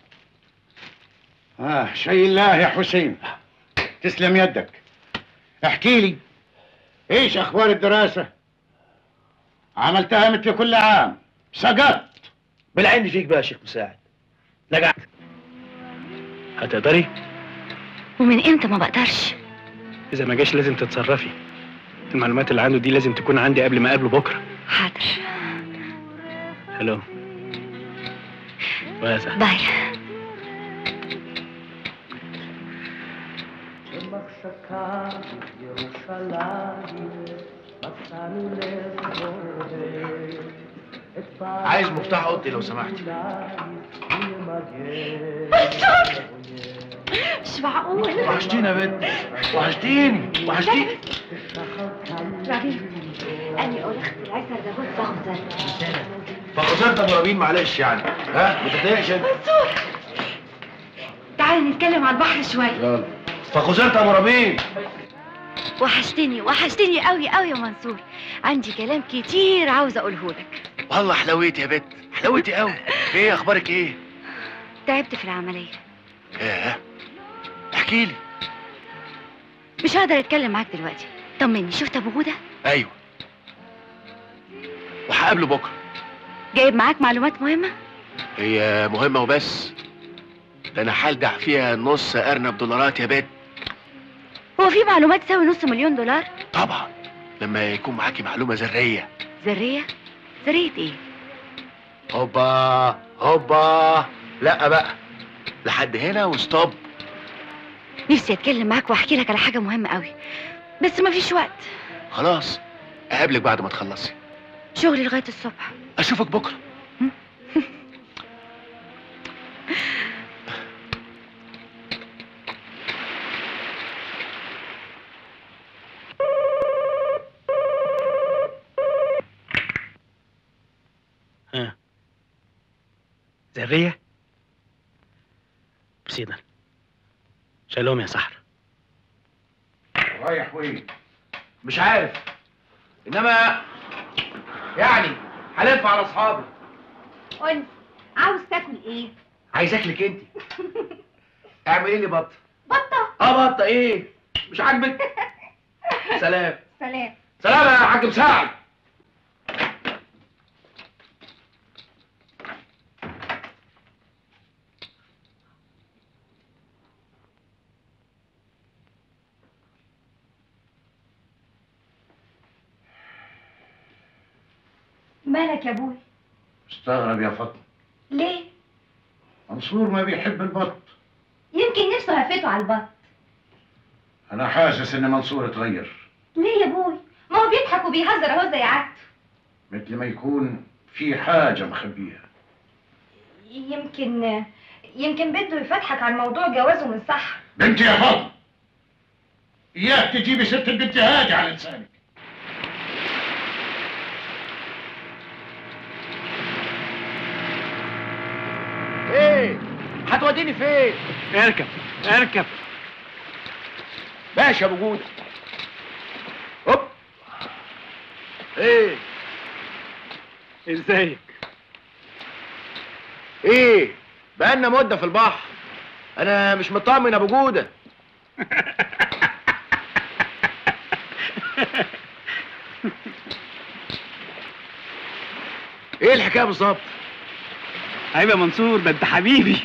شيء الله يا حسين. تسلم يدك. احكي لي ايش اخبار الدراسة؟ عملتها مثل كل عام، سقطت. بالعين فيك بقى يا شيخ مساعد. نجحت. هتقدري؟ ومن امتى ما بقدرش؟ اذا ما جاش لازم تتصرفي. المعلومات اللي عنده دي لازم تكون عندي قبل ما اقابله بكره. حاضر. هلو. باي. عايز مفتاح اوضتي لو سمحتي. مش معقول. وحشتيني يا بنت. وحشتيني. ربيع، أنا قلت العسل ده بص فخزر. فخزر ده مرابين معلش يعني. ما تتضايقش انت. منصور، تعالى نتكلم على البحر شوية. يلا. فخزر ده مرابين. وحشتني قوي قوي يا منصور. عندي كلام كتير عاوزة أقوله لك. والله حلاوتي يا بنت، حلاوتي قوي. ايه اخبارك ايه؟ تعبت في العملية. احكي لي. مش هقدر أتكلم معاك دلوقتي. طمني، شفت أبو جودة؟ ايوه. وهقابله بكره. جايب معاك معلومات مهمة؟ هي مهمة وبس. ده أنا هلدع فيها نص أرنب دولارات يا بنت. هو في معلومات تساوي $500,000؟ طبعا، لما يكون معاكي معلومة ذرية. ذرية؟ ذرية إيه؟ هوبا. لا بقى، لحد هنا وستوب. نفسي أتكلم معاك وأحكي لك على حاجة مهمة قوي، بس مفيش وقت. خلاص، أقابلك بعد ما تخلصي. شغلي لغاية الصبح. أشوفك بكرة. ذرية؟ بسيطة. شالوم يا سحر. رايح وين؟ مش عارف، إنما يعني هلف على أصحابي. قولي، عاوز تاكل إيه؟ عايز أكلك أنت. اعملي لي بطة. بطة؟ بطة إيه؟ مش عاجبك؟ سلام. سلام. سلام يا حاج مساعد. مالك يا ابوي؟ مستغرب يا فاطمة. ليه؟ منصور ما بيحب البط. يمكن نفسه هفته على البط. أنا حاسس إن منصور اتغير. ليه يا ابوي؟ ما هو بيضحك وبيهزر اهو زي عادته. مثل ما يكون في حاجة مخبيها. يمكن بده يفتحك عن موضوع جوازه من صح. بنتي يا فاطمة، إياك تجيبي سيرة البنت هادي على لسانك. ايه؟ هتوديني فين؟ اركب. ماشي يا ابو جودة. هوب. ايه؟ ازيك؟ ايه؟ بقالنا مدة في البحر. انا مش مطمن يا ابو جودة. ايه الحكاية بالظبط؟ عيب يا منصور، ده انت حبيبي.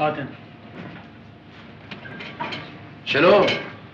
حاضر. شالوم.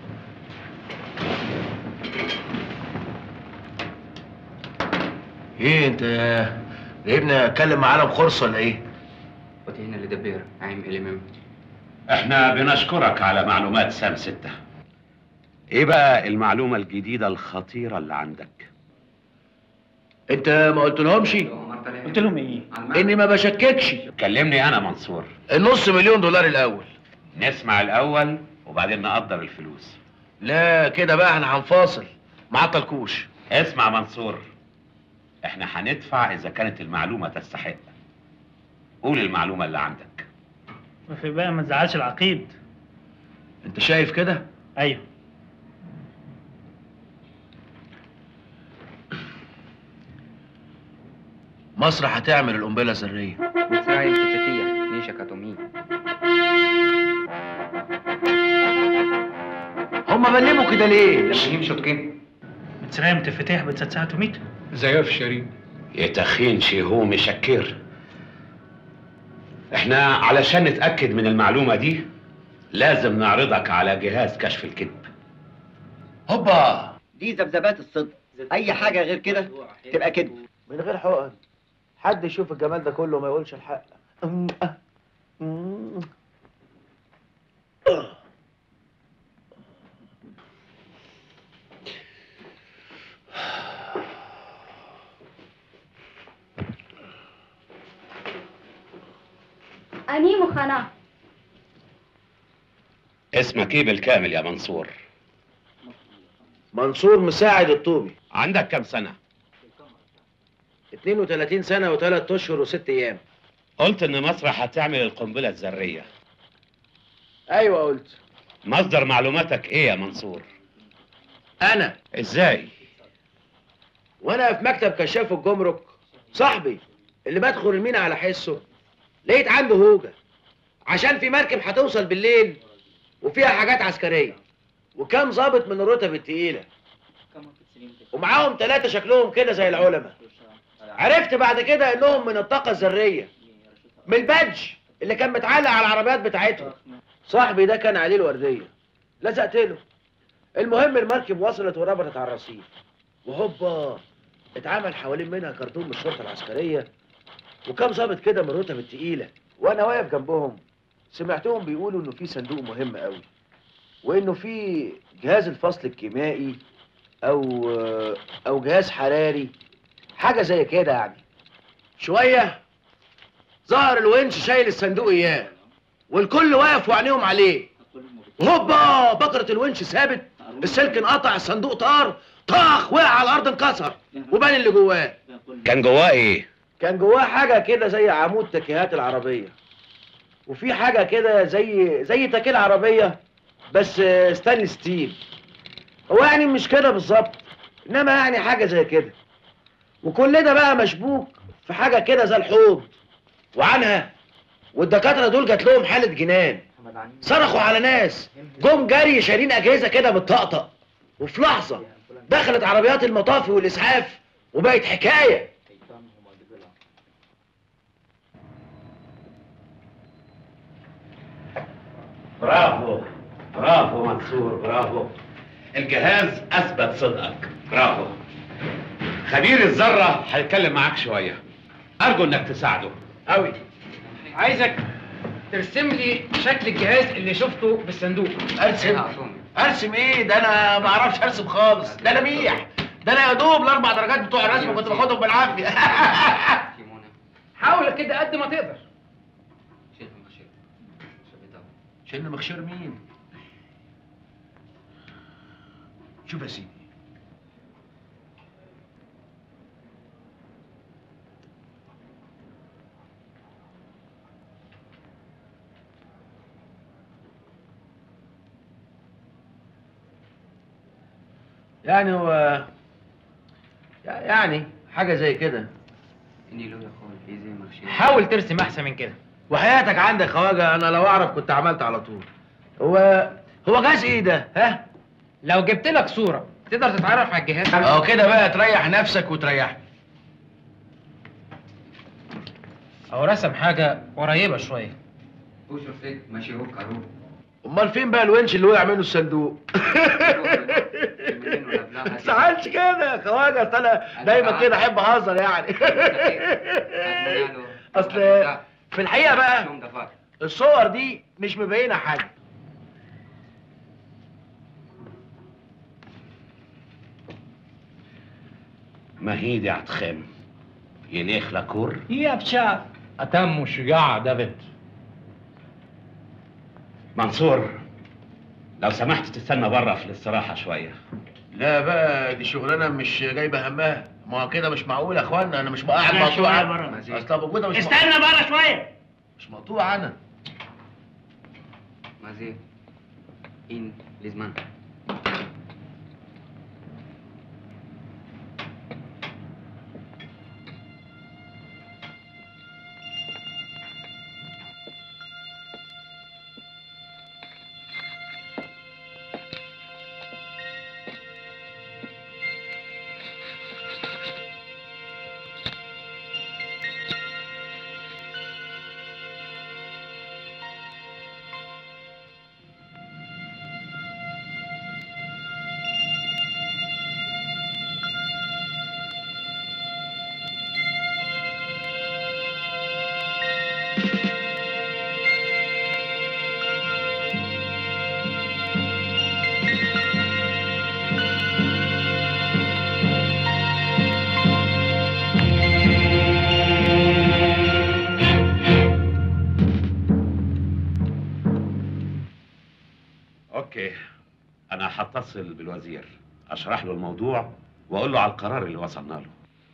ايه انت جايبني اتكلم مع عالم خرص ولا ايه؟ وتهنا لدبير عام الامام. احنا بنشكرك على معلومات سام 6. ايه بقى المعلومة الجديدة الخطيرة اللي عندك؟ انت ما قلتلهمش؟ قلت لهم ايه؟ اني ما بشككش. كلمني انا منصور. النص مليون دولار الاول. نسمع الاول وبعدين نقدر الفلوس. لا كده بقى احنا هنفاصل مع الطلكوش. اسمع منصور، احنا هندفع اذا كانت المعلومة تستحق. قول المعلومة اللي عندك. ما في بقى، ما تزعلش العقيد. انت شايف كده؟ ايوه. مصر هتعمل القنبله الذريه. مصراعي الفتاتية نيشا كاتومي. هما بلموا كده ليه؟ لما يمشوا تكين. متسرعي متفتح بتسعته ميت. زيها في الشريم. يتخين هو مشكر. احنا علشان نتأكد من المعلومة دي لازم نعرضك على جهاز كشف الكذب. هوبا، دي ذبذبات الصدق، اي حاجه غير كده تبقى كذب. من غير حقن. حد يشوف الجمال ده كله ما يقولش الحق. أني مخنا. اسمك ايه بالكامل يا منصور؟ منصور مساعد الطوبي. عندك كم سنة؟ 32 سنة و3 أشهر و6 أيام. قلت ان مصر هتعمل القنبلة الذرية. أيوة قلت. مصدر معلوماتك ايه يا منصور؟ أنا. ازاي؟ وأنا في مكتب كشاف الجمرك، صاحبي اللي بدخل المينا على حسه، لقيت عنده هوجة عشان في مركب هتوصل بالليل وفيها حاجات عسكرية وكام ضابط من الرتب التقيلة ومعاهم 3 شكلهم كده زي العلماء. عرفت بعد كده انهم من الطاقة الذرية، من البادج اللي كان متعلق على العربيات بتاعتهم. صاحبي ده كان عليه الوردية، لزقت له. المهم المركب وصلت وربطت على الرصيف، وهوبا اتعمل حوالين منها كرتون من الشرطة العسكرية وكام ضابط كده من الرتب التقيلة. وانا واقف جنبهم سمعتهم بيقولوا انه في صندوق مهم قوي، وانه في جهاز الفصل الكيميائي او جهاز حراري، حاجه زي كده يعني. شويه ظهر الونش شايل الصندوق اياه، والكل واقف وعينيهم عليه. هوبا بكره الونش ثابت، السلك انقطع، الصندوق طار، طاخ وقع على الارض انكسر وبان اللي جواه. كان جواه ايه؟ كان جواه حاجه كده زي عمود تكيهات العربيه، وفي حاجه كده زي تكيل عربيه بس ستانلس ستيل. هو يعني مش كده بالظبط، انما يعني حاجه زي كده. وكل ده بقى مشبوك في حاجه كده زي الحوض وعنها. والدكاتره دول جات لهم حاله جنان، صرخوا على ناس جم جري شايلين اجهزه كده بتطقطق، وفي لحظه دخلت عربيات المطافي والاسعاف وبقت حكايه. برافو برافو منصور، برافو. الجهاز اثبت صدقك، برافو. خبير الذرة هيتكلم معاك شوية، ارجو انك تساعده. قوي. عايزك ترسم لي شكل الجهاز اللي شفته بالصندوق. ارسم ايه؟ ده انا ما اعرفش ارسم خالص، ده انا ميح، ده انا يا دوب ال4 درجات بتوع الرسم كنت باخدهم بالعافيه. حاول كده قد ما تقدر. شن مخشير مين؟ شوف يا سيدي، يعني هو يعني حاجة زي كده. حاول ترسم احسن من كده. وحياتك عندك خواجه، انا لو اعرف كنت عملت على طول. هو جهاز ايه ده؟ ها؟ لو جبت لك صورة تقدر تتعرف على الجهاز. اهو كده بقى تريح نفسك وتريحني. او رسم حاجة قريبة شوية. ماشي هو كارو. امال فين بقى الونش اللي وقع منه الصندوق؟ ما تزعلش كده يا خواجه، اصل انا دايما كده احب اهزر يعني. اصل في الحقيقه بقى الصور دي مش مبينه حاجه. ما هي دي عتخام يليخ لكور. يا بشار أتم شجاع دافيد. منصور لو سمحت تستنى بره في الاستراحه شويه. لا بقى دي شغلانه مش جايبه همها، ما هو كده مش معقول يا اخوانا، انا مش قاعد مقطوع. اصل ابو جوده مش استنى بره شويه. مش مقطوع انا. مازي ان لزمان. اوكي، انا هتصل بالوزير اشرح له الموضوع واقول له على القرار اللي وصلنا له.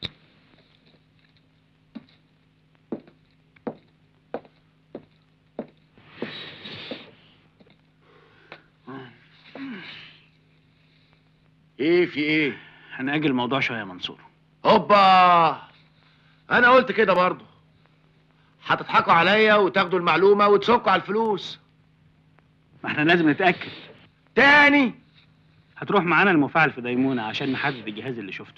ايه في ايه؟ هنأجل الموضوع شويه يا منصور. هوبا، انا قلت كده برضه. هتضحكوا عليا وتاخدوا المعلومه وتسكوا على الفلوس. ما احنا لازم نتأكد. تاني هتروح معانا المفاعل في ديمونة عشان نحدد الجهاز اللي شفته.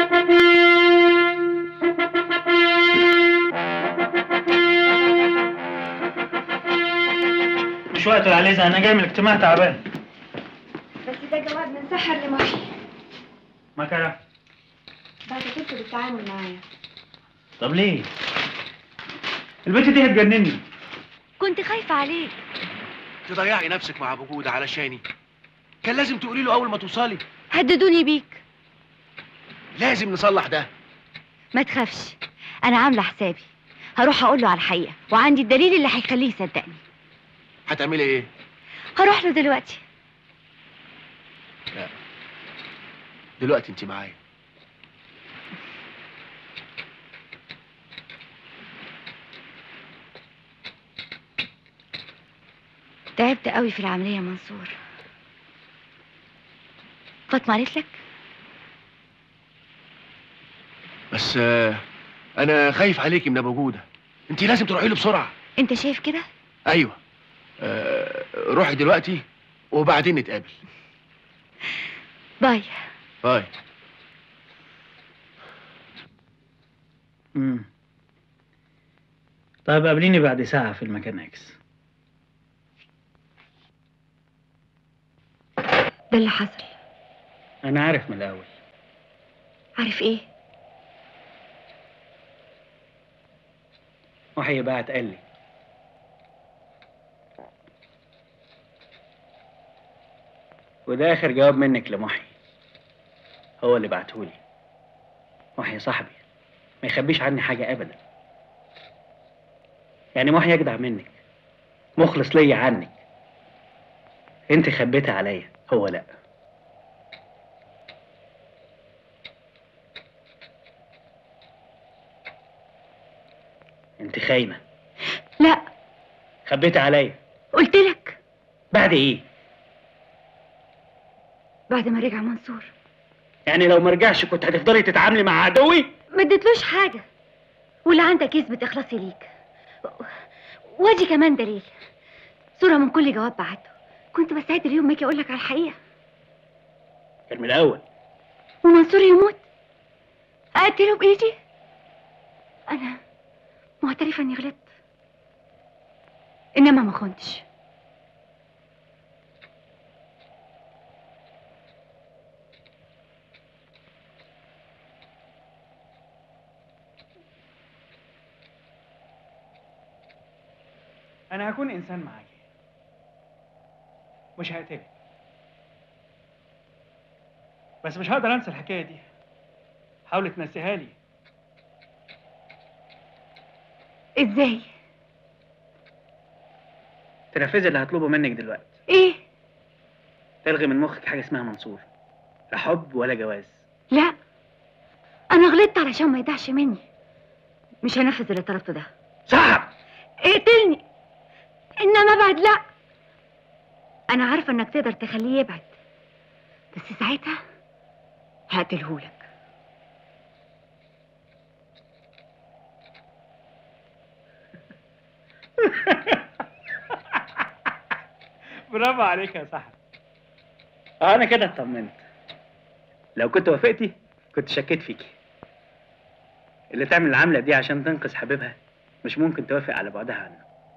مش وقت العليزة، انا جاي من الاجتماع تعبان. بس ده جواب من سحر لمحي. ما كده بعتذرت بالتعامل معايا. طب ليه؟ البنت دي هتجنني. كنت خايفة عليك. تضيعي نفسك مع ابو جوده علشاني. كان لازم تقولي له اول ما توصلي. هددوني بيك. لازم نصلح ده. ما تخافش، انا عامله حسابي. هروح اقول له على الحقيقه وعندي الدليل اللي هيخليه يصدقني. هتعملي ايه؟ هروح له دلوقتي. لا، دلوقتي انت معايا. تعبت قوي في العمليه يا منصور. فاطمه قالت لك؟ بس انا خايف عليكي من ابو جوده. انت لازم تروحي له بسرعه. انت شايف كده؟ ايوه. روحي دلوقتي وبعدين نتقابل. باي. باي. طيب قابليني بعد ساعة في المكان اكس. ده اللي حصل. انا عارف من الاول. عارف ايه؟ محي بعت قال لي. وده اخر جواب منك لمحي. هو اللي بعتهولي. محي صاحبي، ما يخبيش عني حاجة ابدا. يعني محي اجدع منك، مخلص ليا عنك. انت خبيتها عليا، هو لا. انت خاينة. لا. خبيتي عليا. قلت لك. بعد ايه؟ بعد ما رجع منصور. يعني لو ما رجعش كنت هتفضلي تتعاملي مع عدوي؟ ما اديتلوش حاجة، واللي عندك يثبت اخلاصي ليك. وادي كمان دليل، صورة من كل جواب بعته. كنت بستعد اليوم ما اجي اقول لك على الحقيقة. كان من الاول. ومنصور يموت اقتله بايدي؟ انا معترفة اني غلطت. انما ما خنتش. انا هكون انسان معاكي، مش هقتلك، بس مش هقدر انسى الحكايه دي. حاولي تنسيها لي. ازاي؟ تنفذي اللي هطلبه منك دلوقتي. ايه؟ تلغي من مخك حاجه اسمها منصور، لا حب ولا جواز. لا، انا غلطت علشان ما يضيعش مني. مش هنفذ اللي طلبته ده. صعب. اقتلني، انما بعد لا. انا عارفه انك تقدر تخليه يبعد، بس ساعتها هقتلهولك. برافو عليك يا صاحبي. انا كده اطمنت. لو كنت وافقتي كنت شكيت فيكي. اللي تعمل العمله دي عشان تنقذ حبيبها مش ممكن توافق على بعدها عنه.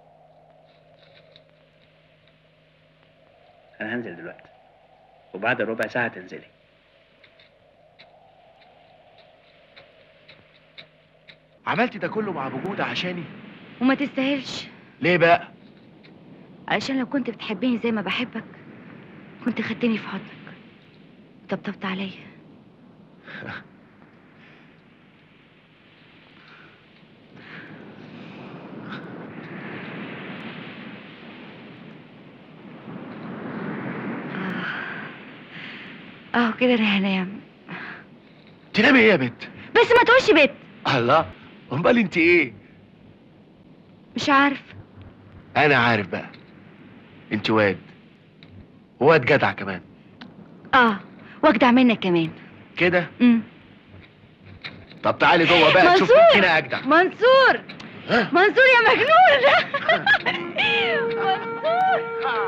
انا هنزل دلوقتي وبعد ربع ساعه تنزلي. عملتي ده كله مع ابو جودة عشاني؟ وما تستاهلش. ليه بقى؟ علشان لو كنت بتحبني زي ما بحبك كنت خدتني في حضنك وطبطبت عليا. كده انا هنام. تنامي ايه يا بنت؟ بس ما تقولش بيت. الله، امال انت ايه؟ مش عارف. انا عارف بقى، انت واد جدع كمان. واجدع منك كمان كده. طب تعالي جوه بقى تشوف مين فينا اجدع. منصور، منصور يا مجنون. منصور.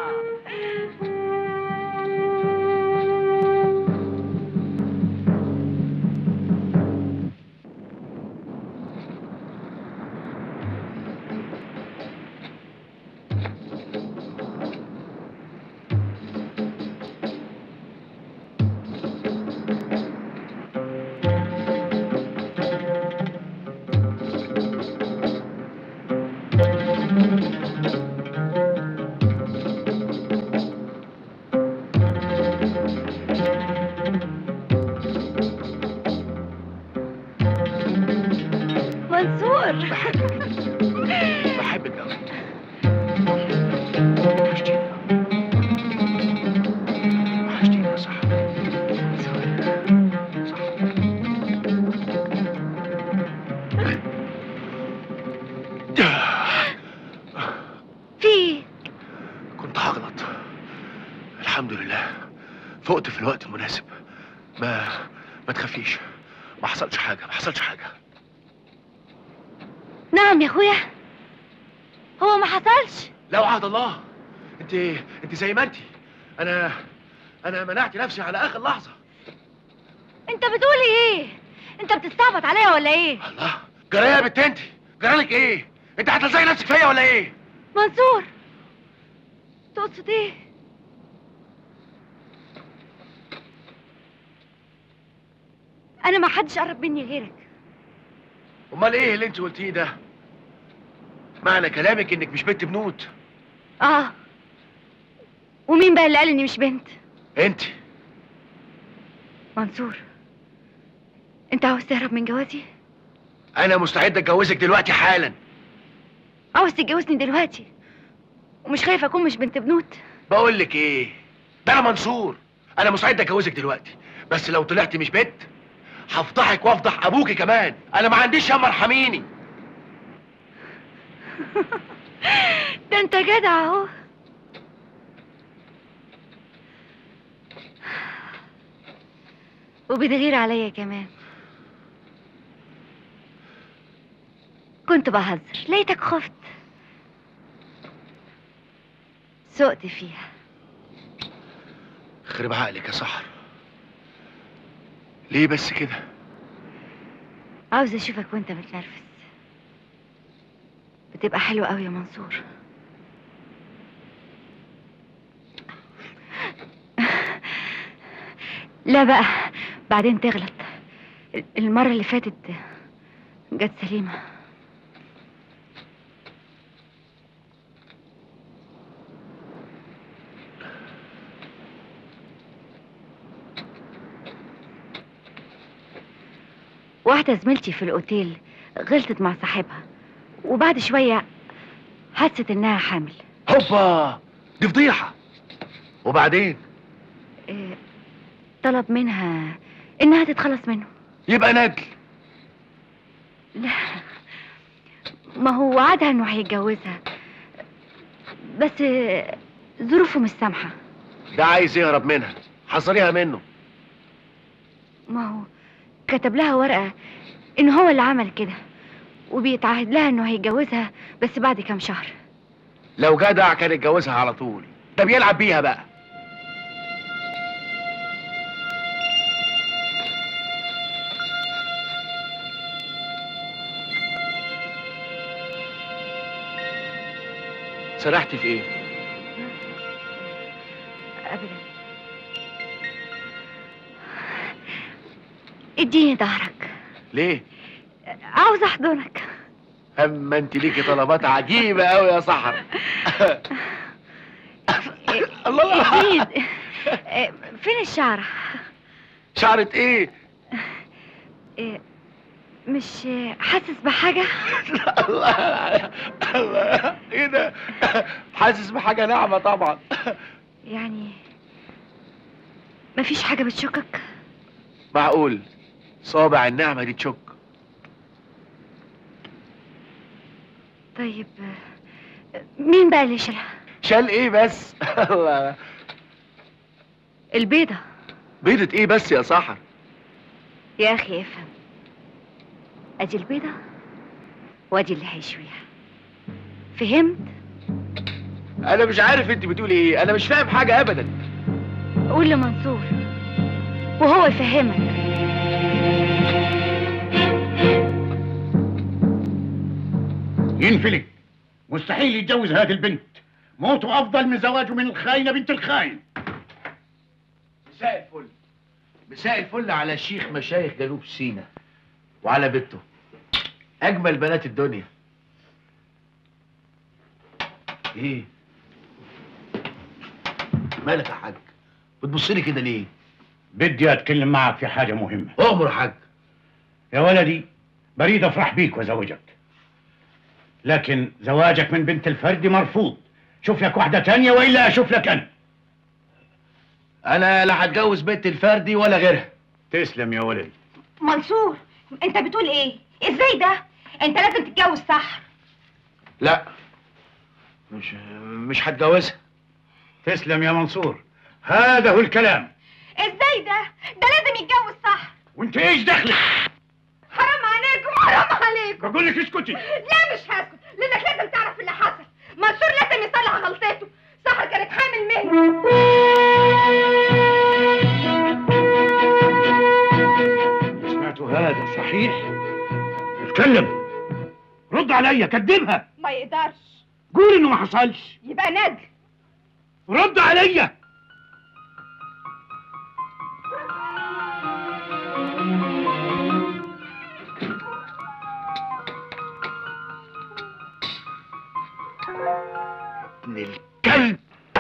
بحبك قوي. وحشتيني يا صاحبي. في كنت هغلط، الحمد لله فقت في الوقت المناسب. ما تخافيش، ما حصلش حاجه. نعم يا اخويا، هو ما حصلش. لا وعد الله، انت زي ما انت. انا منعت نفسي على اخر لحظه. انت بتقولي ايه؟ انت بتستعبط عليا ولا ايه؟ الله، جرايه يا بنت انت، جرالك ايه؟ انت هتلزقي نفسك فيا ولا ايه؟ منصور، تقصد ايه؟ انا ما حدش قرب مني غيرك. امال ايه اللي انت قلتيه ده؟ معنى كلامك انك مش بنت بنوت. ومين بقى اللي قال اني مش بنت؟ انت. منصور، انت عاوز تهرب من جوازي؟ انا مستعد اتجوزك دلوقتي حالا. عاوز تتجوزني دلوقتي ومش خايف اكون مش بنت بنوت؟ بقول لك ايه، ده انا منصور، انا مستعد اتجوزك دلوقتي، بس لو طلعتي مش بنت هفضحك وافضح ابوكي كمان. انا ما عنديش ياما ارحميني. ده انت جدع اهو. وبتغير عليا كمان. كنت بهزر، لقيتك خفت، سقت فيها. خرب عقلك يا سحر، ليه بس كده؟ عاوز اشوفك وانت بتنرفز، بتبقى حلو قوي يا منصور. لا بقى، بعدين تغلط. المرة اللي فاتت جت سليمة. واحدة زميلتي في الأوتيل غلطت مع صاحبها، وبعد شوية حست إنها حامل. هوبا، دي فضيحة. وبعدين؟ طلب منها إنها تتخلص منه. يبقى ندل. لا، ما هو وعدها إنه هيتجوزها، بس ظروفه مش سامحة. ده عايز يهرب منها، حصريها منه. ما هو كتب لها ورقة إن هو اللي عمل كده، وبيتعهد لها إنه هيتجوزها بس بعد كام شهر. لو جدع كان يتجوزها على طول، ده بيلعب بيها بقى. سرحتي في ايه؟ أبدا. اديني ظهرك. ليه؟ عاوز احضنك. اما انت ليكي طلبات عجيبة قوي يا سحر. الله. اديني. فين الشعرة؟ شعرة ايه؟ مش حاسس بحاجة؟ الله الله، ايه ده؟ حاسس بحاجة ناعمة طبعا. يعني مفيش حاجة بتشكك؟ معقول صابع النعمة دي تشك؟ طيب مين بقى اللي شالها؟ شال ايه بس؟ الله. البيضة. بيضة ايه بس يا سحر؟ يا اخي افهم، ادي البيضة وادي اللي هيشويها. فهمت؟ انا مش عارف انت بتقولي ايه، انا مش فاهم حاجة ابدا. قول لمنصور وهو يفهمك. ينفلك، مستحيل يتجوز هذه البنت. موته افضل من زواجه من الخاينة بنت الخاين. مساء الفل. مساء الفل على شيخ مشايخ جنوب سيناء وعلى بنته، اجمل بنات الدنيا. ايه مالك يا حاج؟ بتبص لي كده ليه؟ بدي اتكلم معك في حاجة مهمة. امر يا حاج. يا ولدي، بريد افرح بيك وزوجك، لكن زواجك من بنت الفردي مرفوض. شوف لك واحدة تانية والا اشوف لك انا. انا لا هتجوز بنت الفردي ولا غيرها. تسلم يا ولدي. منصور، انت بتقول ايه؟ ازاي ده؟ انت لازم تتجوز سحر. لا، مش هتجوزها. تسلم يا منصور، هذا هو الكلام. ازاي ده؟ ده لازم يتجوز سحر. وانت ايش دخلك؟ حرام عليكم، حرام عليكم. بقول لك اسكتي. لا مش هسكت، لانك لازم تعرف اللي حصل. منصور لازم يصلح غلطته. سحر كانت حامل منه. سمعتوا هذا صحيح؟ اتكلم، رد عليا، كدبها. ما يقدرش. قول انه ما حصلش. يبقى ندل. رد عليا. ابن الكلب،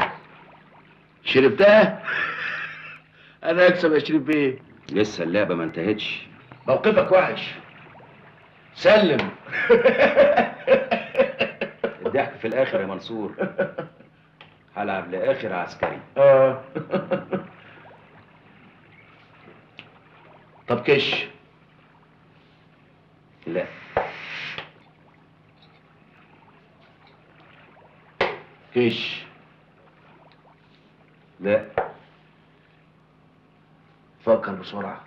شربتها؟ انا اكسب يا شريف بيه. لسه اللعبة ما انتهتش. موقفك وحش. سلم. الضحك في الاخر يا منصور. هلعب لاخر عسكري. طب كش. لا. كش. لا. فكر بسرعة.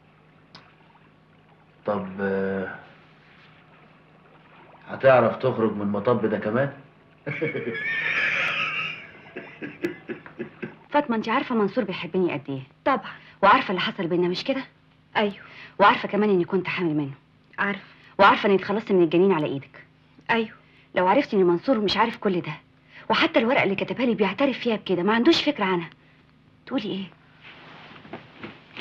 طب هتعرف تخرج من المطب ده كمان؟ فاطمة، انت عارفة منصور بيحبني قد ايه؟ طبعا. وعارفة اللي حصل بينا مش كده؟ ايوه. وعارفة كمان اني كنت حامل منه. عارفه. وعارفة اني اتخلصت من الجنين على ايدك. ايوه. لو عرفت ان منصور مش عارف كل ده، وحتى الورقة اللي كتبها لي بيعترف فيها بكده، ما عندوش فكرة عنها، تقولي ايه؟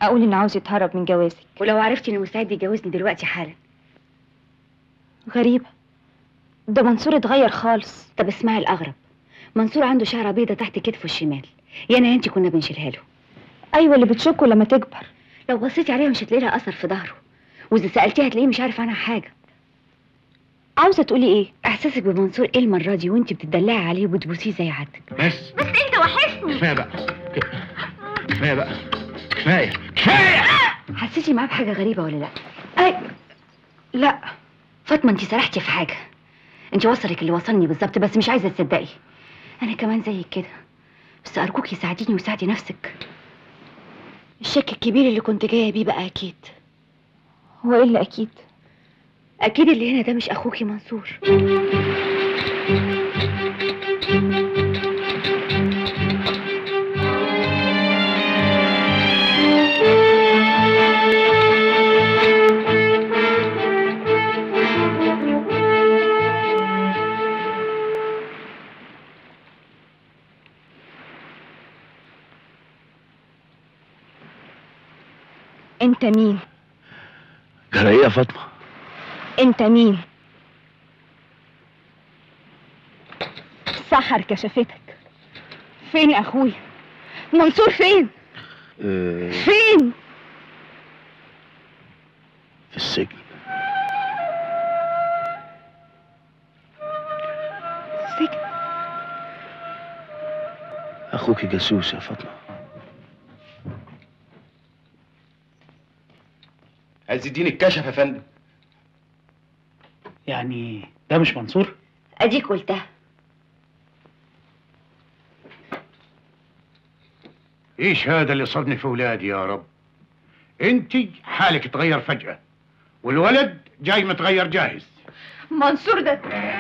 اقول انه عاوز يتهرب من جوازك، ولو عرفتي انه مستعد يجوزني دلوقتي حالا. غريبة، ده منصور اتغير خالص. طب اسمعي الاغرب، منصور عنده شعره بيضة تحت كتفه الشمال، يانا انتي كنا بنشيلها له. ايوه اللي بتشكه لما تكبر، لو بصيتي عليها مش هتلاقي لها اثر في ظهره، واذا سالتيه هتلاقيه مش عارف عنها حاجه. عاوزه تقولي ايه؟ احساسك بمنصور ايه المره دي وانتي بتدلعي عليه وبتبوسيه زي عادتك؟ بس انت وحشني. كفايه بقى، كفايه بقى، كفايه. حسيتي معاه بحاجه غريبه ولا لا؟ اي لا فاطمه، انتي سرحتي في حاجه. انتي وصلك اللي وصلني بالظبط، بس مش عايزه تصدقي. انا كمان زيك كده، بس ارجوكي ساعديني وساعدي نفسك. الشك الكبير اللي كنت جايه بيه بقى اكيد. هو ايه اللي اكيد؟ اكيد اللي هنا ده مش اخوكي منصور. انت مين؟ جرى ايه يا فاطمه؟ انت مين؟ سحر كشفتك. فين اخويا منصور؟ فين؟ فين؟ في السجن. سجن؟ اخوك جاسوس يا فاطمه. عايز يديني الكشف يا فندم. يعني ده مش منصور؟ اديك قلتها. ايش هذا اللي صابني في ولادي يا رب؟ انتي حالك اتغير فجأة، والولد جاي متغير جاهز. منصور ده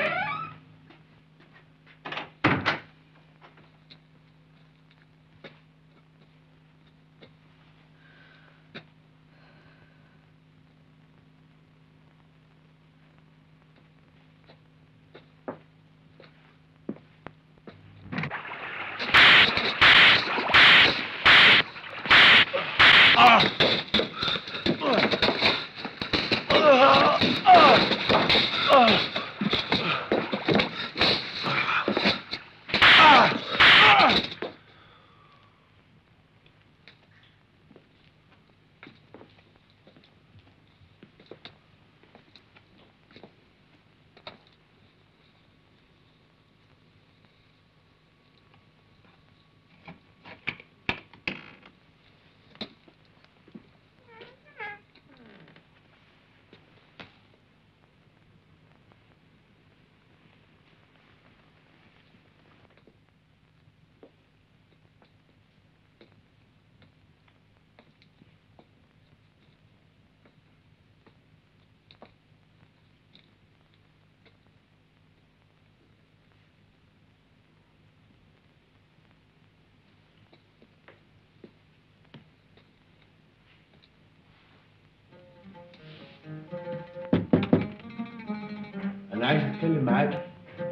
انا عايز اتكلم معاك.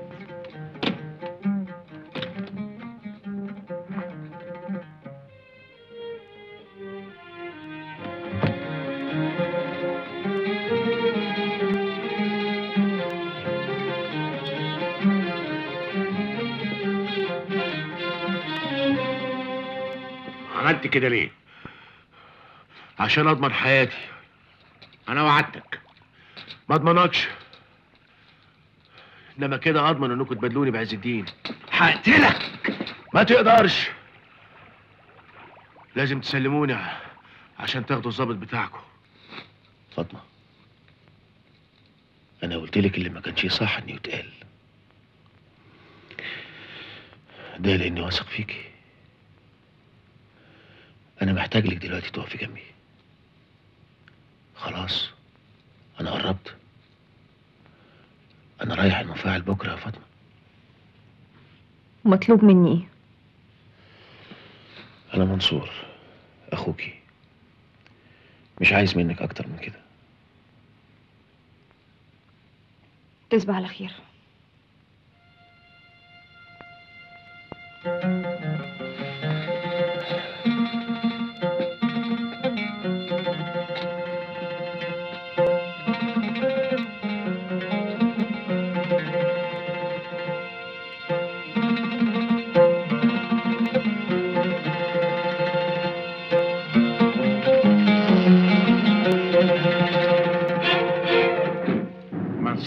عملت كده ليه؟ عشان اضمن حياتي. انا وعدتك. ما اضمنكش، انما كده اضمن انكم تبادلوني بعز الدين. هقتلك. ما تقدرش، لازم تسلموني عشان تاخدوا الضابط بتاعكم. فاطمه، انا قلت لك اللي ما كانش صح انه يتقال. ده لاني واثق فيكي. انا محتاج لك دلوقتي تقفي جنبي. خلاص انا قربت. انا رايح المفاعل بكره يا فاطمه. مطلوب مني ايه؟ انا منصور اخوكي، مش عايز منك اكتر من كده. تصبح على خير.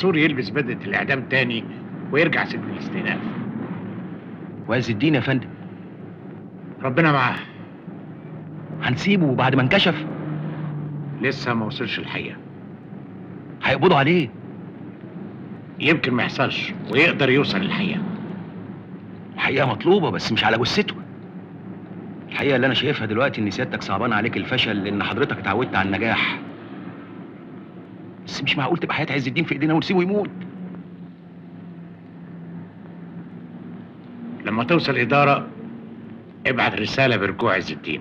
منصور يلبس بدلة الإعدام تاني ويرجع سجن الاستئناف. وعز الدين يا فندم ربنا معاه. هنسيبه بعد ما انكشف؟ لسه ما وصلش الحقيقة. هيقبضوا عليه. يمكن ما يحصلش ويقدر يوصل للحقيقة. الحقيقة مطلوبة بس مش على جثته. الحقيقة اللي أنا شايفها دلوقتي إن سيادتك صعبان عليك الفشل لأن حضرتك اتعودت على النجاح. بس مش معقول تبقى حياة عز الدين في إيدينا ونسيبه يموت. لما توصل إدارة ابعت رسالة برجوع عز الدين.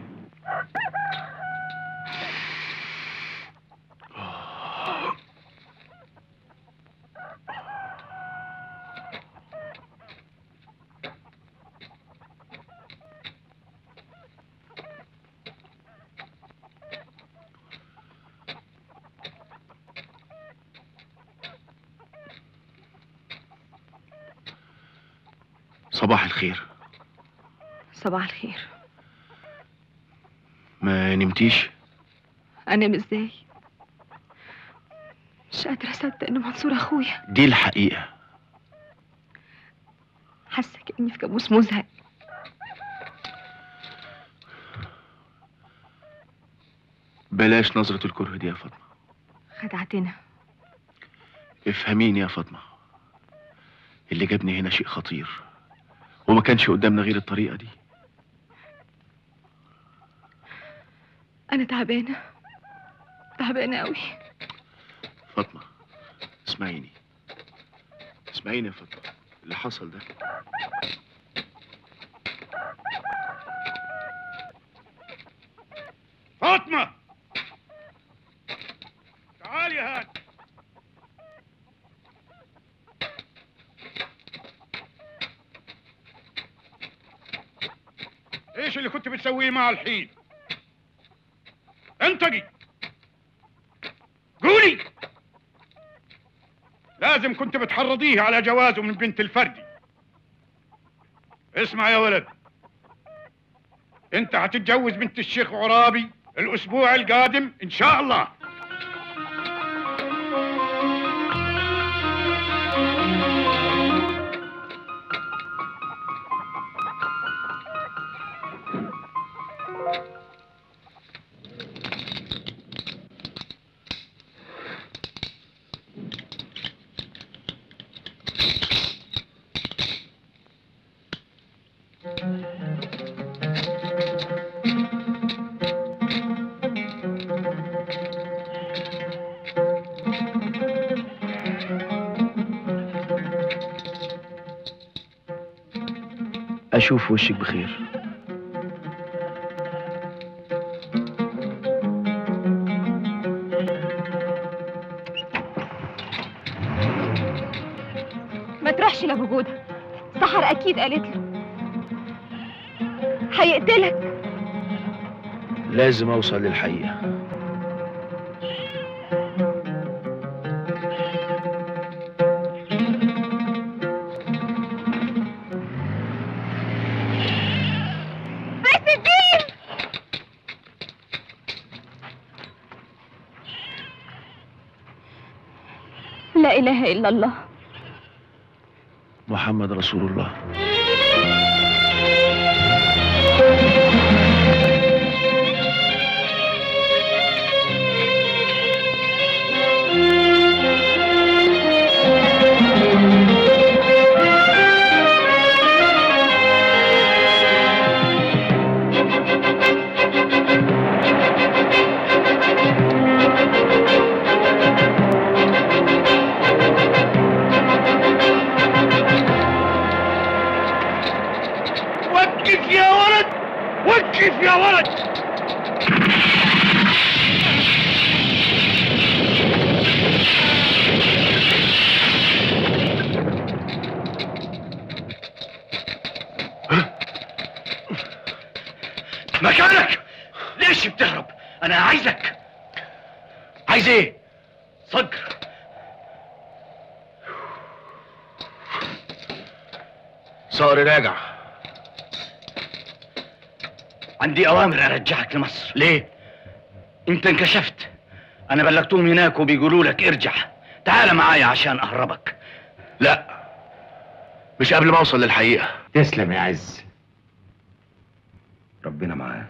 صباح الخير. صباح الخير. ما نمتيش؟ انام ازاي؟ مش قادرة اصدق ان منصور اخويا. دي الحقيقة. حاسة كأني في كابوس مزهق. بلاش نظرة الكره دي يا فاطمة. خدعتنا. افهميني يا فاطمة، اللي جابني هنا شيء خطير وما كانش قدامنا غير الطريقة دي. انا تعبانة قوي. فاطمة اسمعيني يا فاطمة، اللي حصل ده فاطمة تعالي يا هاني. ايش اللي كنت بتسويه مع الحين؟ انطقي قولي. لازم كنت بتحرضيه على جوازه من بنت الفردي. اسمع يا ولد، انت هتتجوز بنت الشيخ عرابي الاسبوع القادم ان شاء الله. أشوف وشك بخير. ما تروحش لابو جودة، سحر اكيد قالت له هيقتلك. لازم أوصل للحقيقة. لا إله إلا الله محمد رسول الله. وقف يا ولد. مكانك. ليش بتهرب؟ انا عايزك. عايز ايه؟ صقر. صقر راجع. عندي اوامر ارجعك لمصر. ليه؟ انت انكشفت. انا بلغتهم هناك وبيقولوا لك ارجع. تعال معايا عشان اهربك. لا، مش قبل ما اوصل للحقيقه. تسلم يا عز. ربنا معاه.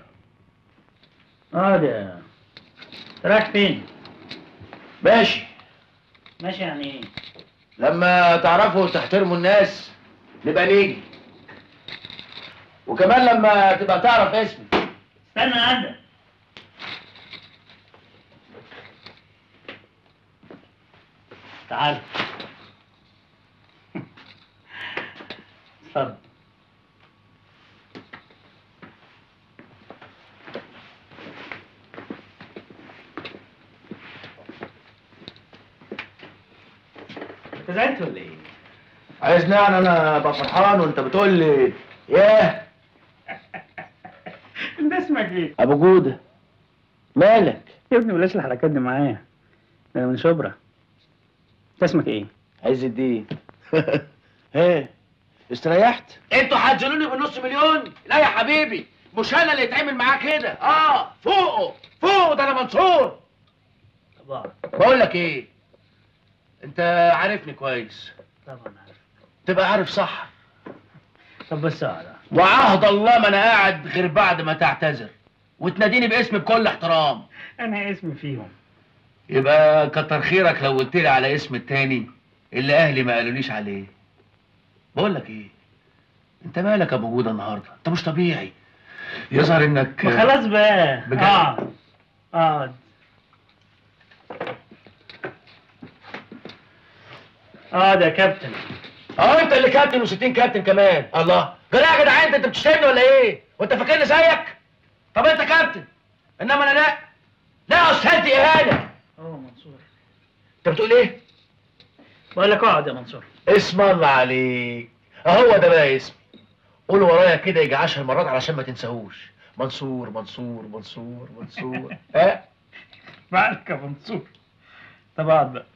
ده رايح فين؟ ماشي. ماشي يعني ايه؟ لما تعرفوا تحترموا الناس نبقى نيجي، وكمان لما تبقى تعرف اسمي. استنى عندك. تعال. اتفضل. انت زعلت ولا ايه؟ عايزني يعني انا ابقى فرحان وانت بتقول لي ياه؟ انت اسمك ايه؟ ابو جوده. مالك؟ يا ابني بلاش الحركات دي معايا، انا من شبرا. انت اسمك ايه؟ عز الدين. ايه؟ استريحت؟ انتوا هتزلوني بنص مليون؟ لا يا حبيبي، مش انا اللي يتعمل معاه كده. فوقه ده انا منصور. طبعا. بقول لك ايه، انت عارفني كويس. طبعا عارف. تبقى عارف صح. طب بس اقعد. وعهد الله ما انا قاعد غير بعد ما تعتذر وتناديني باسمي بكل احترام. انا اسمي فيهم. يبقى كتر خيرك لو قلت لي على اسم التاني اللي اهلي ما قالوليش عليه. بقول لك ايه، انت مالك يا ابو جوده النهارده؟ انت مش طبيعي. يظهر انك ما خلاص بقى. بجد. اقعد. اقعد يا كابتن. انت اللي كابتن و60 كابتن كمان. الله، جرى يا جدعان، انت بتشتمني ولا ايه؟ وانت فاكرني زيك؟ طب انت كابتن انما انا لا. لا يا استاذ، دي اهانه. منصور. انت بتقول ايه؟ بقول لك اقعد يا منصور. اسم الله عليك، اهو ده بقى اسمي. قول ورايا كده يجي 10 مرات علشان ما تنساهوش. منصور منصور منصور منصور. ها؟ مالك يا منصور؟ طب اقعد بقى.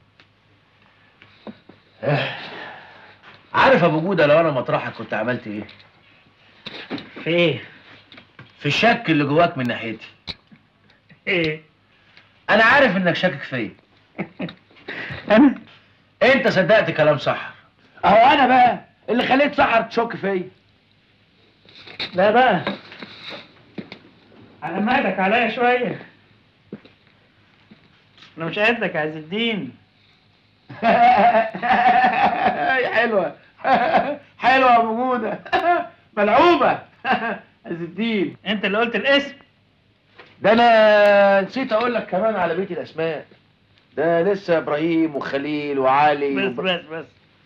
عارف ابو جوده لو انا مطرحك كنت عملت ايه؟ في ايه؟ في الشك اللي جواك من ناحيتي. ايه؟ انا عارف انك شاكك فيا. انا؟ انت صدقت كلام سحر. اهو انا بقى اللي خليت سحر تشك فيا. لا بقى، على مهلك عليا شويه. انا مش قدك يا عز الدين. حلوه حلوه يا ابو جوده. ملعوبه. عز الدين، انت اللي قلت الاسم. ده انا نسيت اقول لك كمان على بيت الاسماء. ده لسه ابراهيم وخليل وعلي بس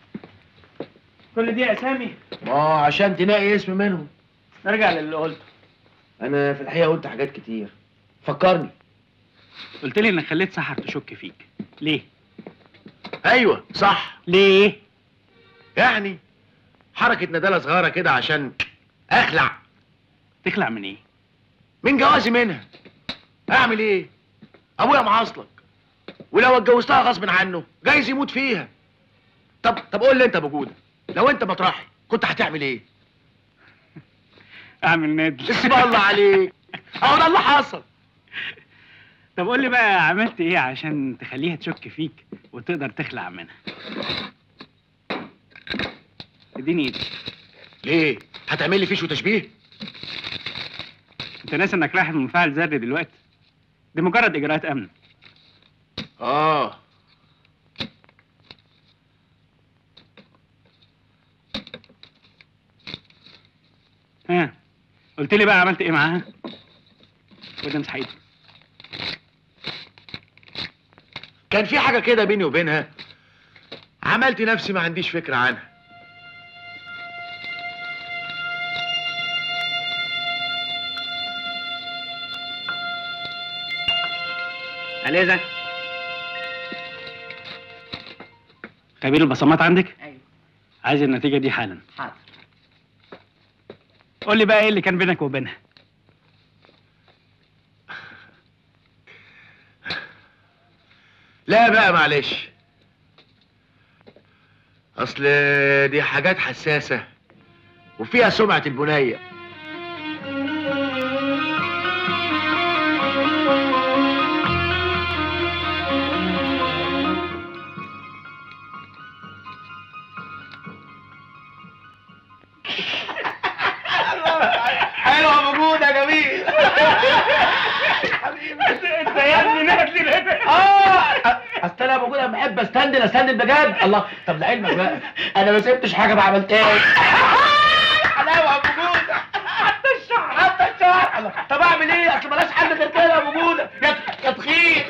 كل دي اسامي. عشان تلاقي اسم منهم. نرجع للي قلته. انا في الحقيقه قلت حاجات كتير. فكرني. قلت لي انك خليت سحر تشك فيك. ليه؟ ايوه صح. ليه؟ يعني حركه ندالة صغيره كده عشان اخلع. تخلع من ايه؟ من جوازي منها. اعمل ايه؟ ابويا معاصلك، ولو اتجوزتها غصب عنه جايز يموت فيها. طب قول لي انت يا ابو جوده، لو انت مطرحي كنت هتعمل ايه؟ اعمل نادل. اسم الله عليك، اهو ده اللي حصل. طب قول لي بقى عملت ايه عشان تخليها تشك فيك وتقدر تخلع منها؟ اديني ايدك. ليه؟ هتعمل لي فيش وتشبيه؟ انت ناسي انك رايح المنفعل ذري دلوقتي؟ دي مجرد اجراءات امن. ها، قلت لي بقى عملت ايه معاها؟ وده امسح ايدك. كان في حاجه كده بيني وبينها، عملت نفسي ما عنديش فكره عنها. عليزة، خبير البصمات عندك؟ ايوه. عايز النتيجة دي حالا. حاضر. قول لي بقى ايه اللي كان بينك وبينها؟ لا بقى معلش، اصل دي حاجات حساسة وفيها سمعة البنية. انت يا ابني نازل هنا. اصل انا ابو جوده بحب استندل بجد. الله، طب لعلمك بقى انا ما سبتش حاجه ما عملتهاش. حلاوه ابو جوده، حتى الشعر. الله، طب اعمل ايه؟ اصل ملاش حل غير كده يا ابو جوده، يا تخين.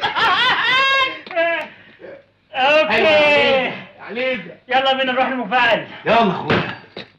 اوكي عليك. يلا بينا نروح المفاعل. يلا اخويا.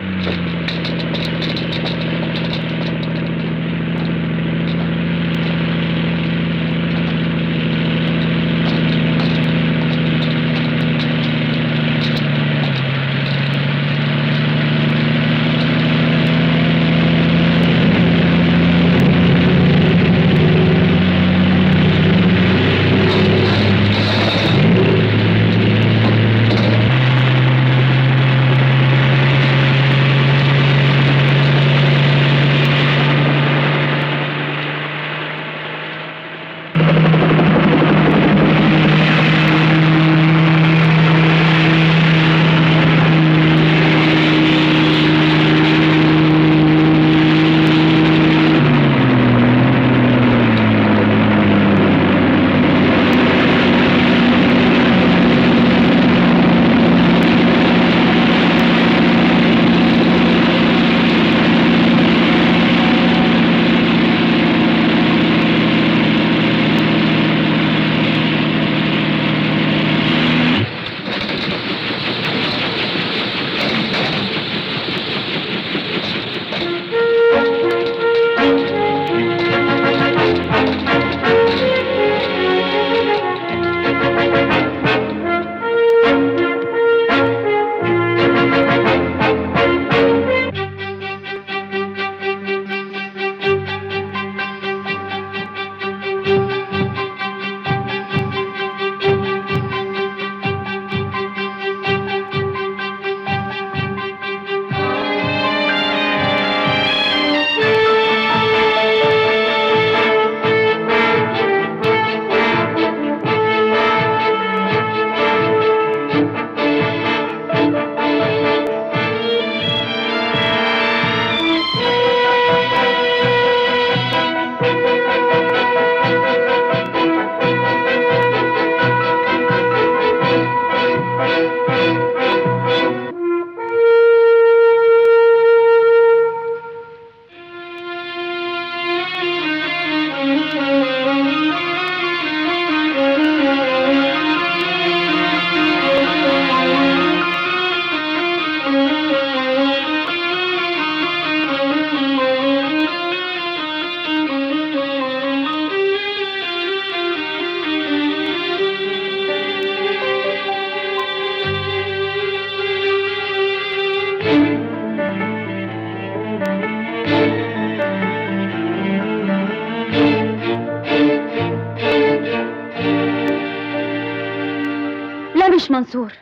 مش منصور.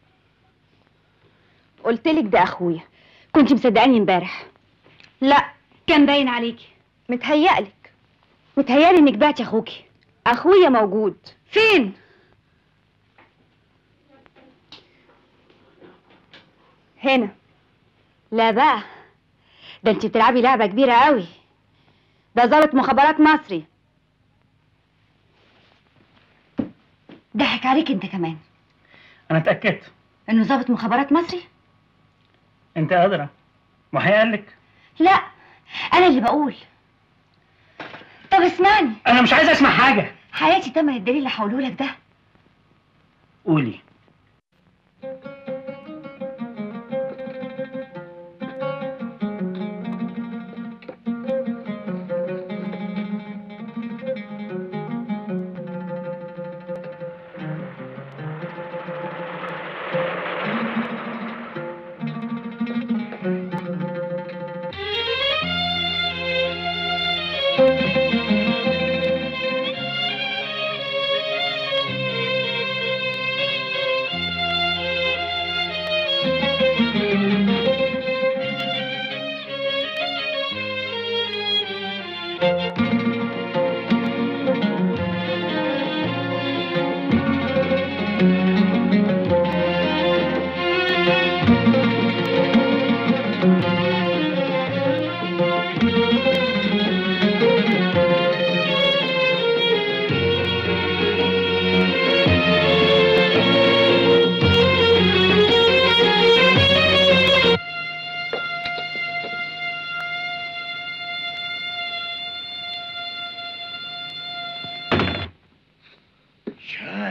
قلتلك ده اخويا، كنت مصدقاني امبارح. لا كان باين عليكي. متهيألي انك بعتي اخوكي. اخويا موجود. فين؟ هنا. لا بقى، ده انت بتلعبي لعبة كبيرة قوي. ده ضابط مخابرات مصري. ضحك عليك انت كمان. انا اتأكدت انه ضابط مخابرات مصري. انت قادرة، وحقيقة قالك؟ لا انا اللي بقول. طب اسمعني. انا مش عايز اسمع حاجة. حياتي تمن الدليل اللي هقولهولك ده. قولي.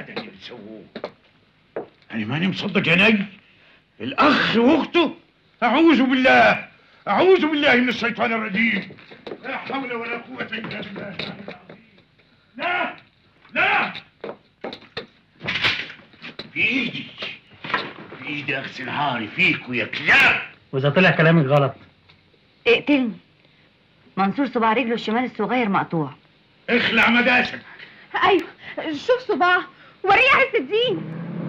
ده اللي بتسووه. انا ماني مصدق عيني. الاخ واخته. اعوذ بالله، اعوذ بالله من الشيطان الرجيم. لا حول ولا قوه الا بالله. لا لا، في ايدي اغسل عاري فيكوا يا كلاب. واذا طلع كلامك غلط اقتلني. منصور صباع رجله الشمال الصغير مقطوع. اخلع مداسك. ايوه شوف صباع، وريه عز الدين.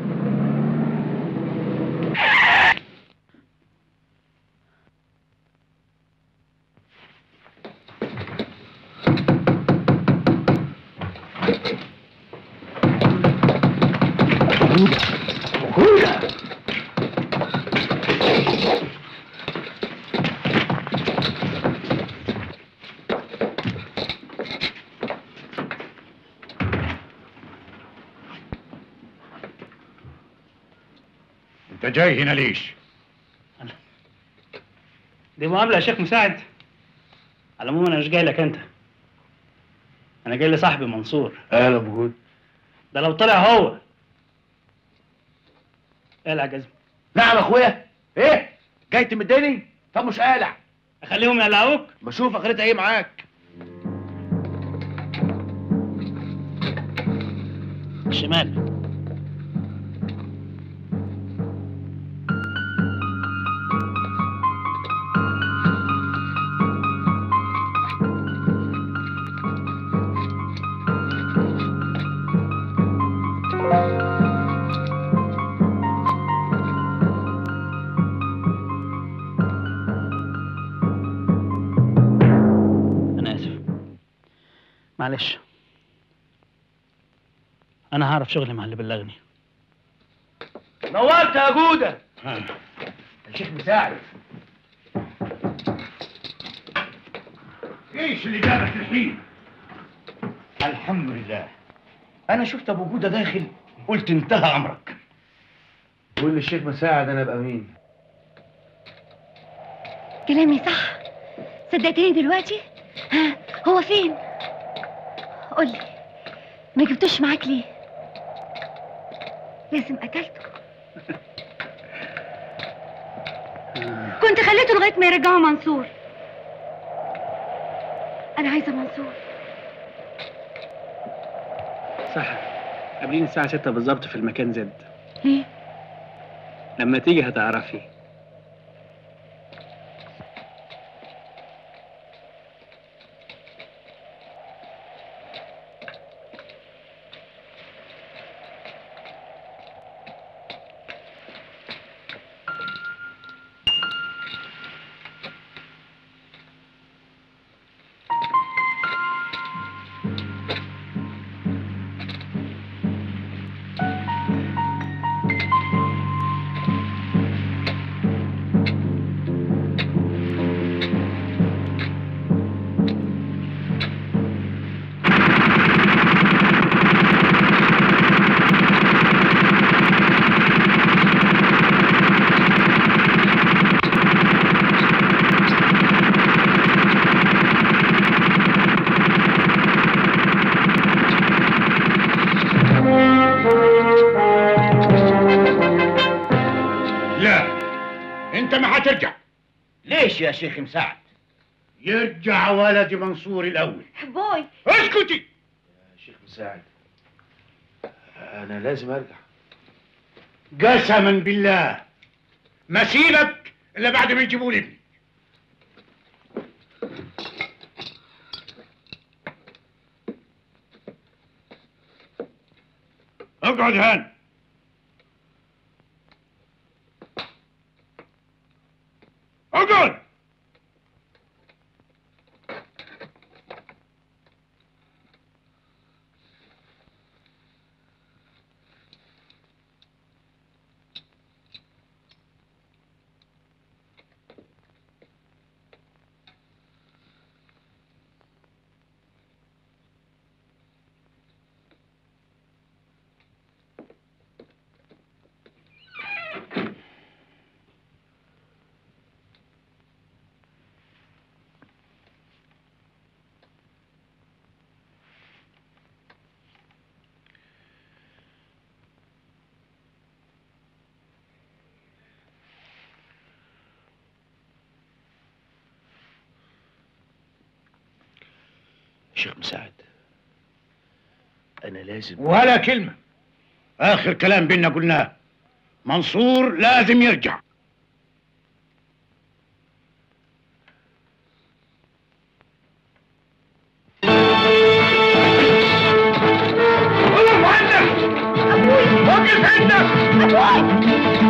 انت جاي هنا ليش؟ دي مقابله يا شيخ مساعد. على العموم انا مش جاي لك انت، انا جاي لصاحبي منصور. اهلا بوجود. ده لو طلع هو. اقلع جزمه. نعم اخويا. ايه جاي تمدني؟ طب مش قالع. اخليهم يقلعوك؟ بشوف اخرتها ايه معاك. شمال. معلش، انا هعرف شغلي مع اللي بلغني. نورت يا جوده. يا شيخ مساعد، ايش اللي جابك الحين؟ الحمد لله. انا شفت ابو جوده داخل قلت انتهى امرك. قول للشيخ مساعد انا ابقى مين. كلامي صح؟ صدقتني دلوقتي؟ ها هو فين؟ قولي ما جبتوش معاك ليه؟ لازم قتلته. كنت خليته لغايه ما يرجعوا منصور. انا عايزه منصور. صح، قابلين الساعه 6 بالظبط في المكان زد. ليه؟ لما تيجي هتعرفي. انت ما هترجع. ليش يا شيخ مساعد؟ يرجع ولدي منصور الاول. بوي اسكتي يا شيخ مساعد، انا لازم ارجع. قسما بالله ما سيبك الا بعد ما يجيبوا لي ابني. اقعد هان. اقعد. شيخ مساعد، انا لازم ولا كلمة. آخر كلام بينا قلناه، منصور لازم يرجع. وقف عندك! وقف عندك!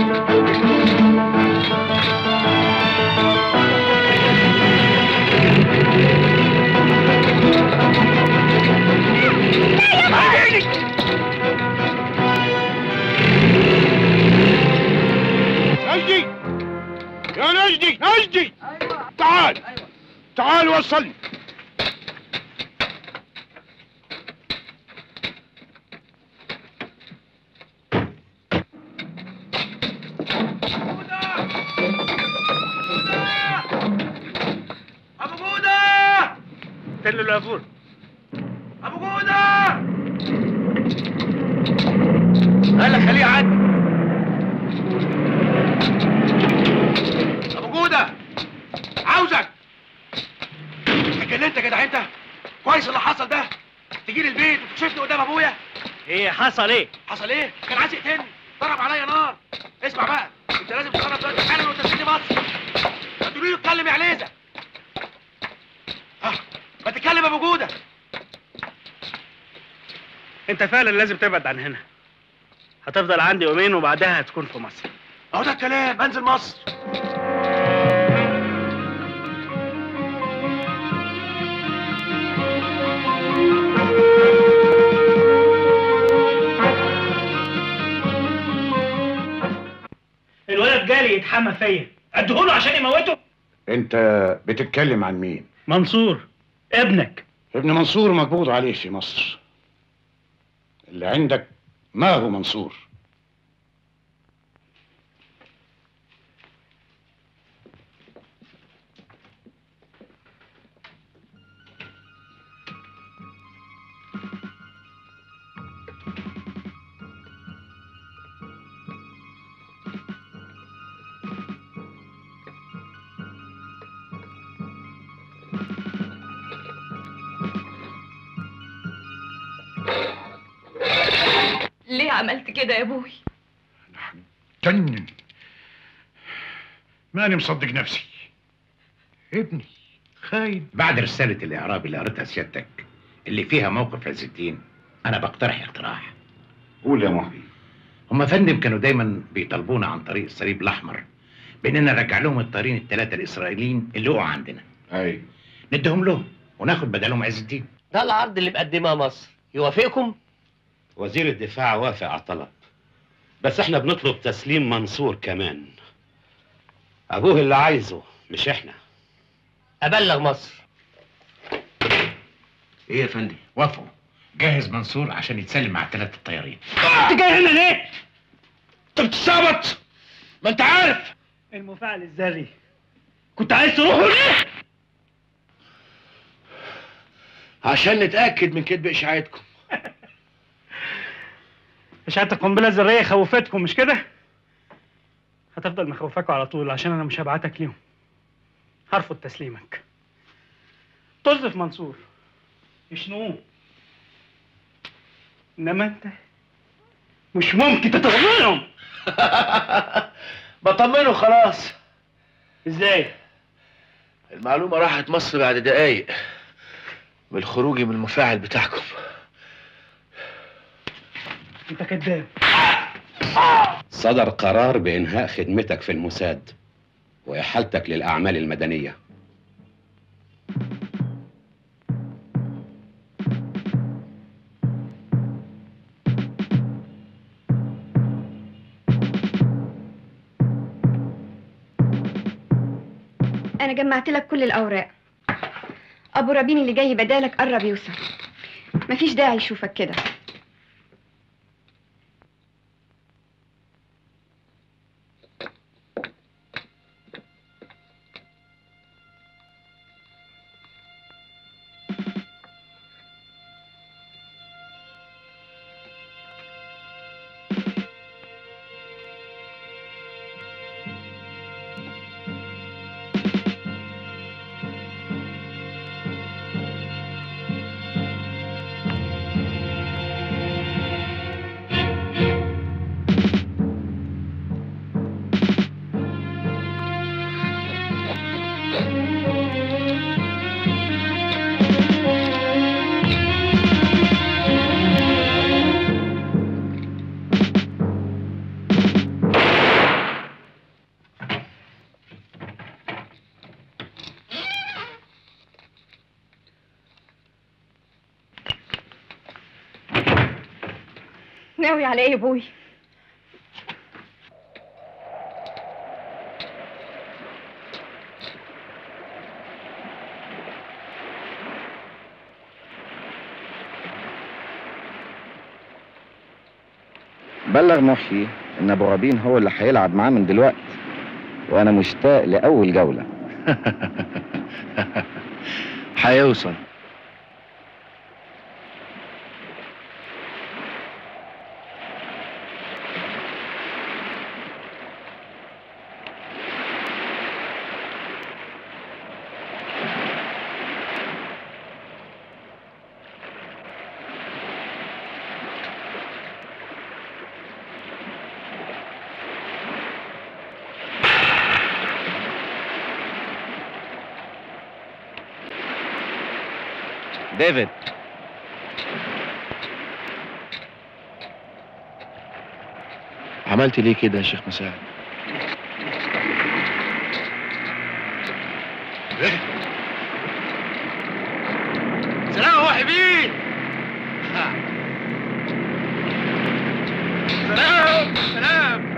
نجدي يا نجدي، نجدي تعال تعال وصلني. ابو جودة! فين الوافور؟ ابو جودة! قال لك خليه يعدي. ابو جودة عاوزك. اتجننت يا جدع انت؟ كويس اللي حصل ده، تجي لي البيت وتكشفني قدام ابويا. ايه حصل ايه؟ حصل ايه؟ كان عايز يقتلني، ضرب عليا نار. اسمع بقى، انت لازم تتصرف دلوقتي حالا وانت تسيبني مصر. ما تقولي له اتكلم يا عليزه. ما تتكلم يا ابو جوده. انت فعلا لازم تبعد عن هنا. هتفضل عندي يومين وبعدها هتكون في مصر. اهو ده الكلام، انزل مصر. الولد جالي يتحمى فيا، اديهوله عشان يموته. انت بتتكلم عن مين؟ منصور ابنك. ابن منصور مقبوض عليه في مصر. اللي عندك ما هو منصور. ليه عملت كده يا ابوي؟ جنن، ماني مصدق نفسي. ابني خاين. بعد رسالة الإعراب اللي قريتها سيادتك اللي فيها موقف عز الدين، أنا بقترح اقتراح. قول يا محبي. هما فندم كانوا دايما بيطالبونا عن طريق الصليب الأحمر بإننا نرجع لهم الطيارين الثلاثة الإسرائيليين اللي وقعوا عندنا. أي نديهم لهم وناخد بدلهم عز الدين. ده العرض اللي مقدمها مصر، يوافقكم؟ وزير الدفاع وافق على الطلب، بس احنا بنطلب تسليم منصور كمان. ابوه اللي عايزه مش احنا. ابلغ مصر. إيه يا فندم؟ وافقوا. جهز منصور عشان يتسلم مع الثلاثة الطيارين. انت جاي هنا ليه؟ انت بتستعبط؟ ما انت عارف المفاعل الذري كنت عايز تروحوا ليه؟ عشان نتاكد من كذب اشاعتكم. اشاعة القنبله الذريه خوفتكم مش كده؟ هتفضل مخوفاكوا على طول عشان انا مش هبعتك ليهم. هرفض تسليمك. طز في منصور يشنوه، انما انت مش ممكن تطمنهم. بطمنه خلاص. ازاي؟ المعلومه راحت مصر بعد دقايق من خروجي من المفاعل بتاعكم. انت كذاب. صدر قرار بإنهاء خدمتك في الموساد وإحالتك للأعمال المدنية. أنا جمعت لك كل الأوراق. أبو رابين اللي جاي بدالك قرب يوصل. مفيش داعي يشوفك كده. ناوي على ايه يا ابوي؟ بلغ محيي ان ابو رابين هو اللي هيلعب معاه من دلوقتي، وانا مشتاق لاول جوله. هيوصل. ديفيد، عملت ليه كده يا شيخ مساعد؟ سلام يا محبين. سلام سلام.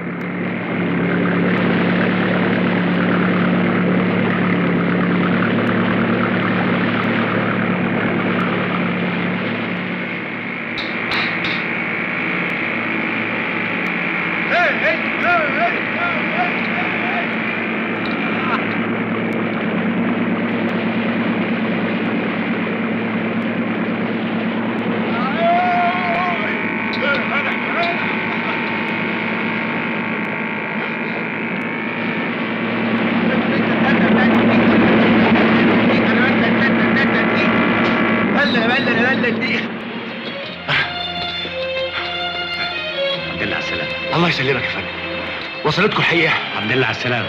الله يسلمك يا فندم. وصلتكم الحقيقه؟ الحمد لله على السلامه.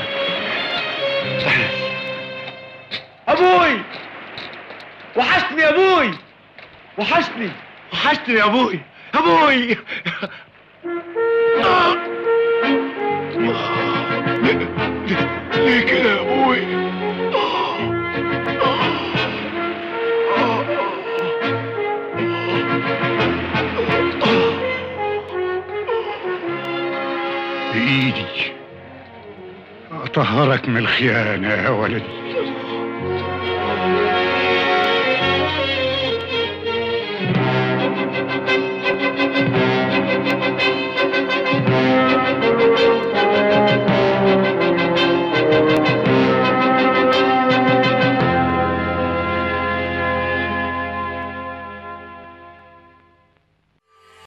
ابوي وحشتني يا ابوي، وحشتني يا ابوي. ابوي ليه كده يا ابوي؟ بإيدي أطهرك من الخيانة يا ولدي.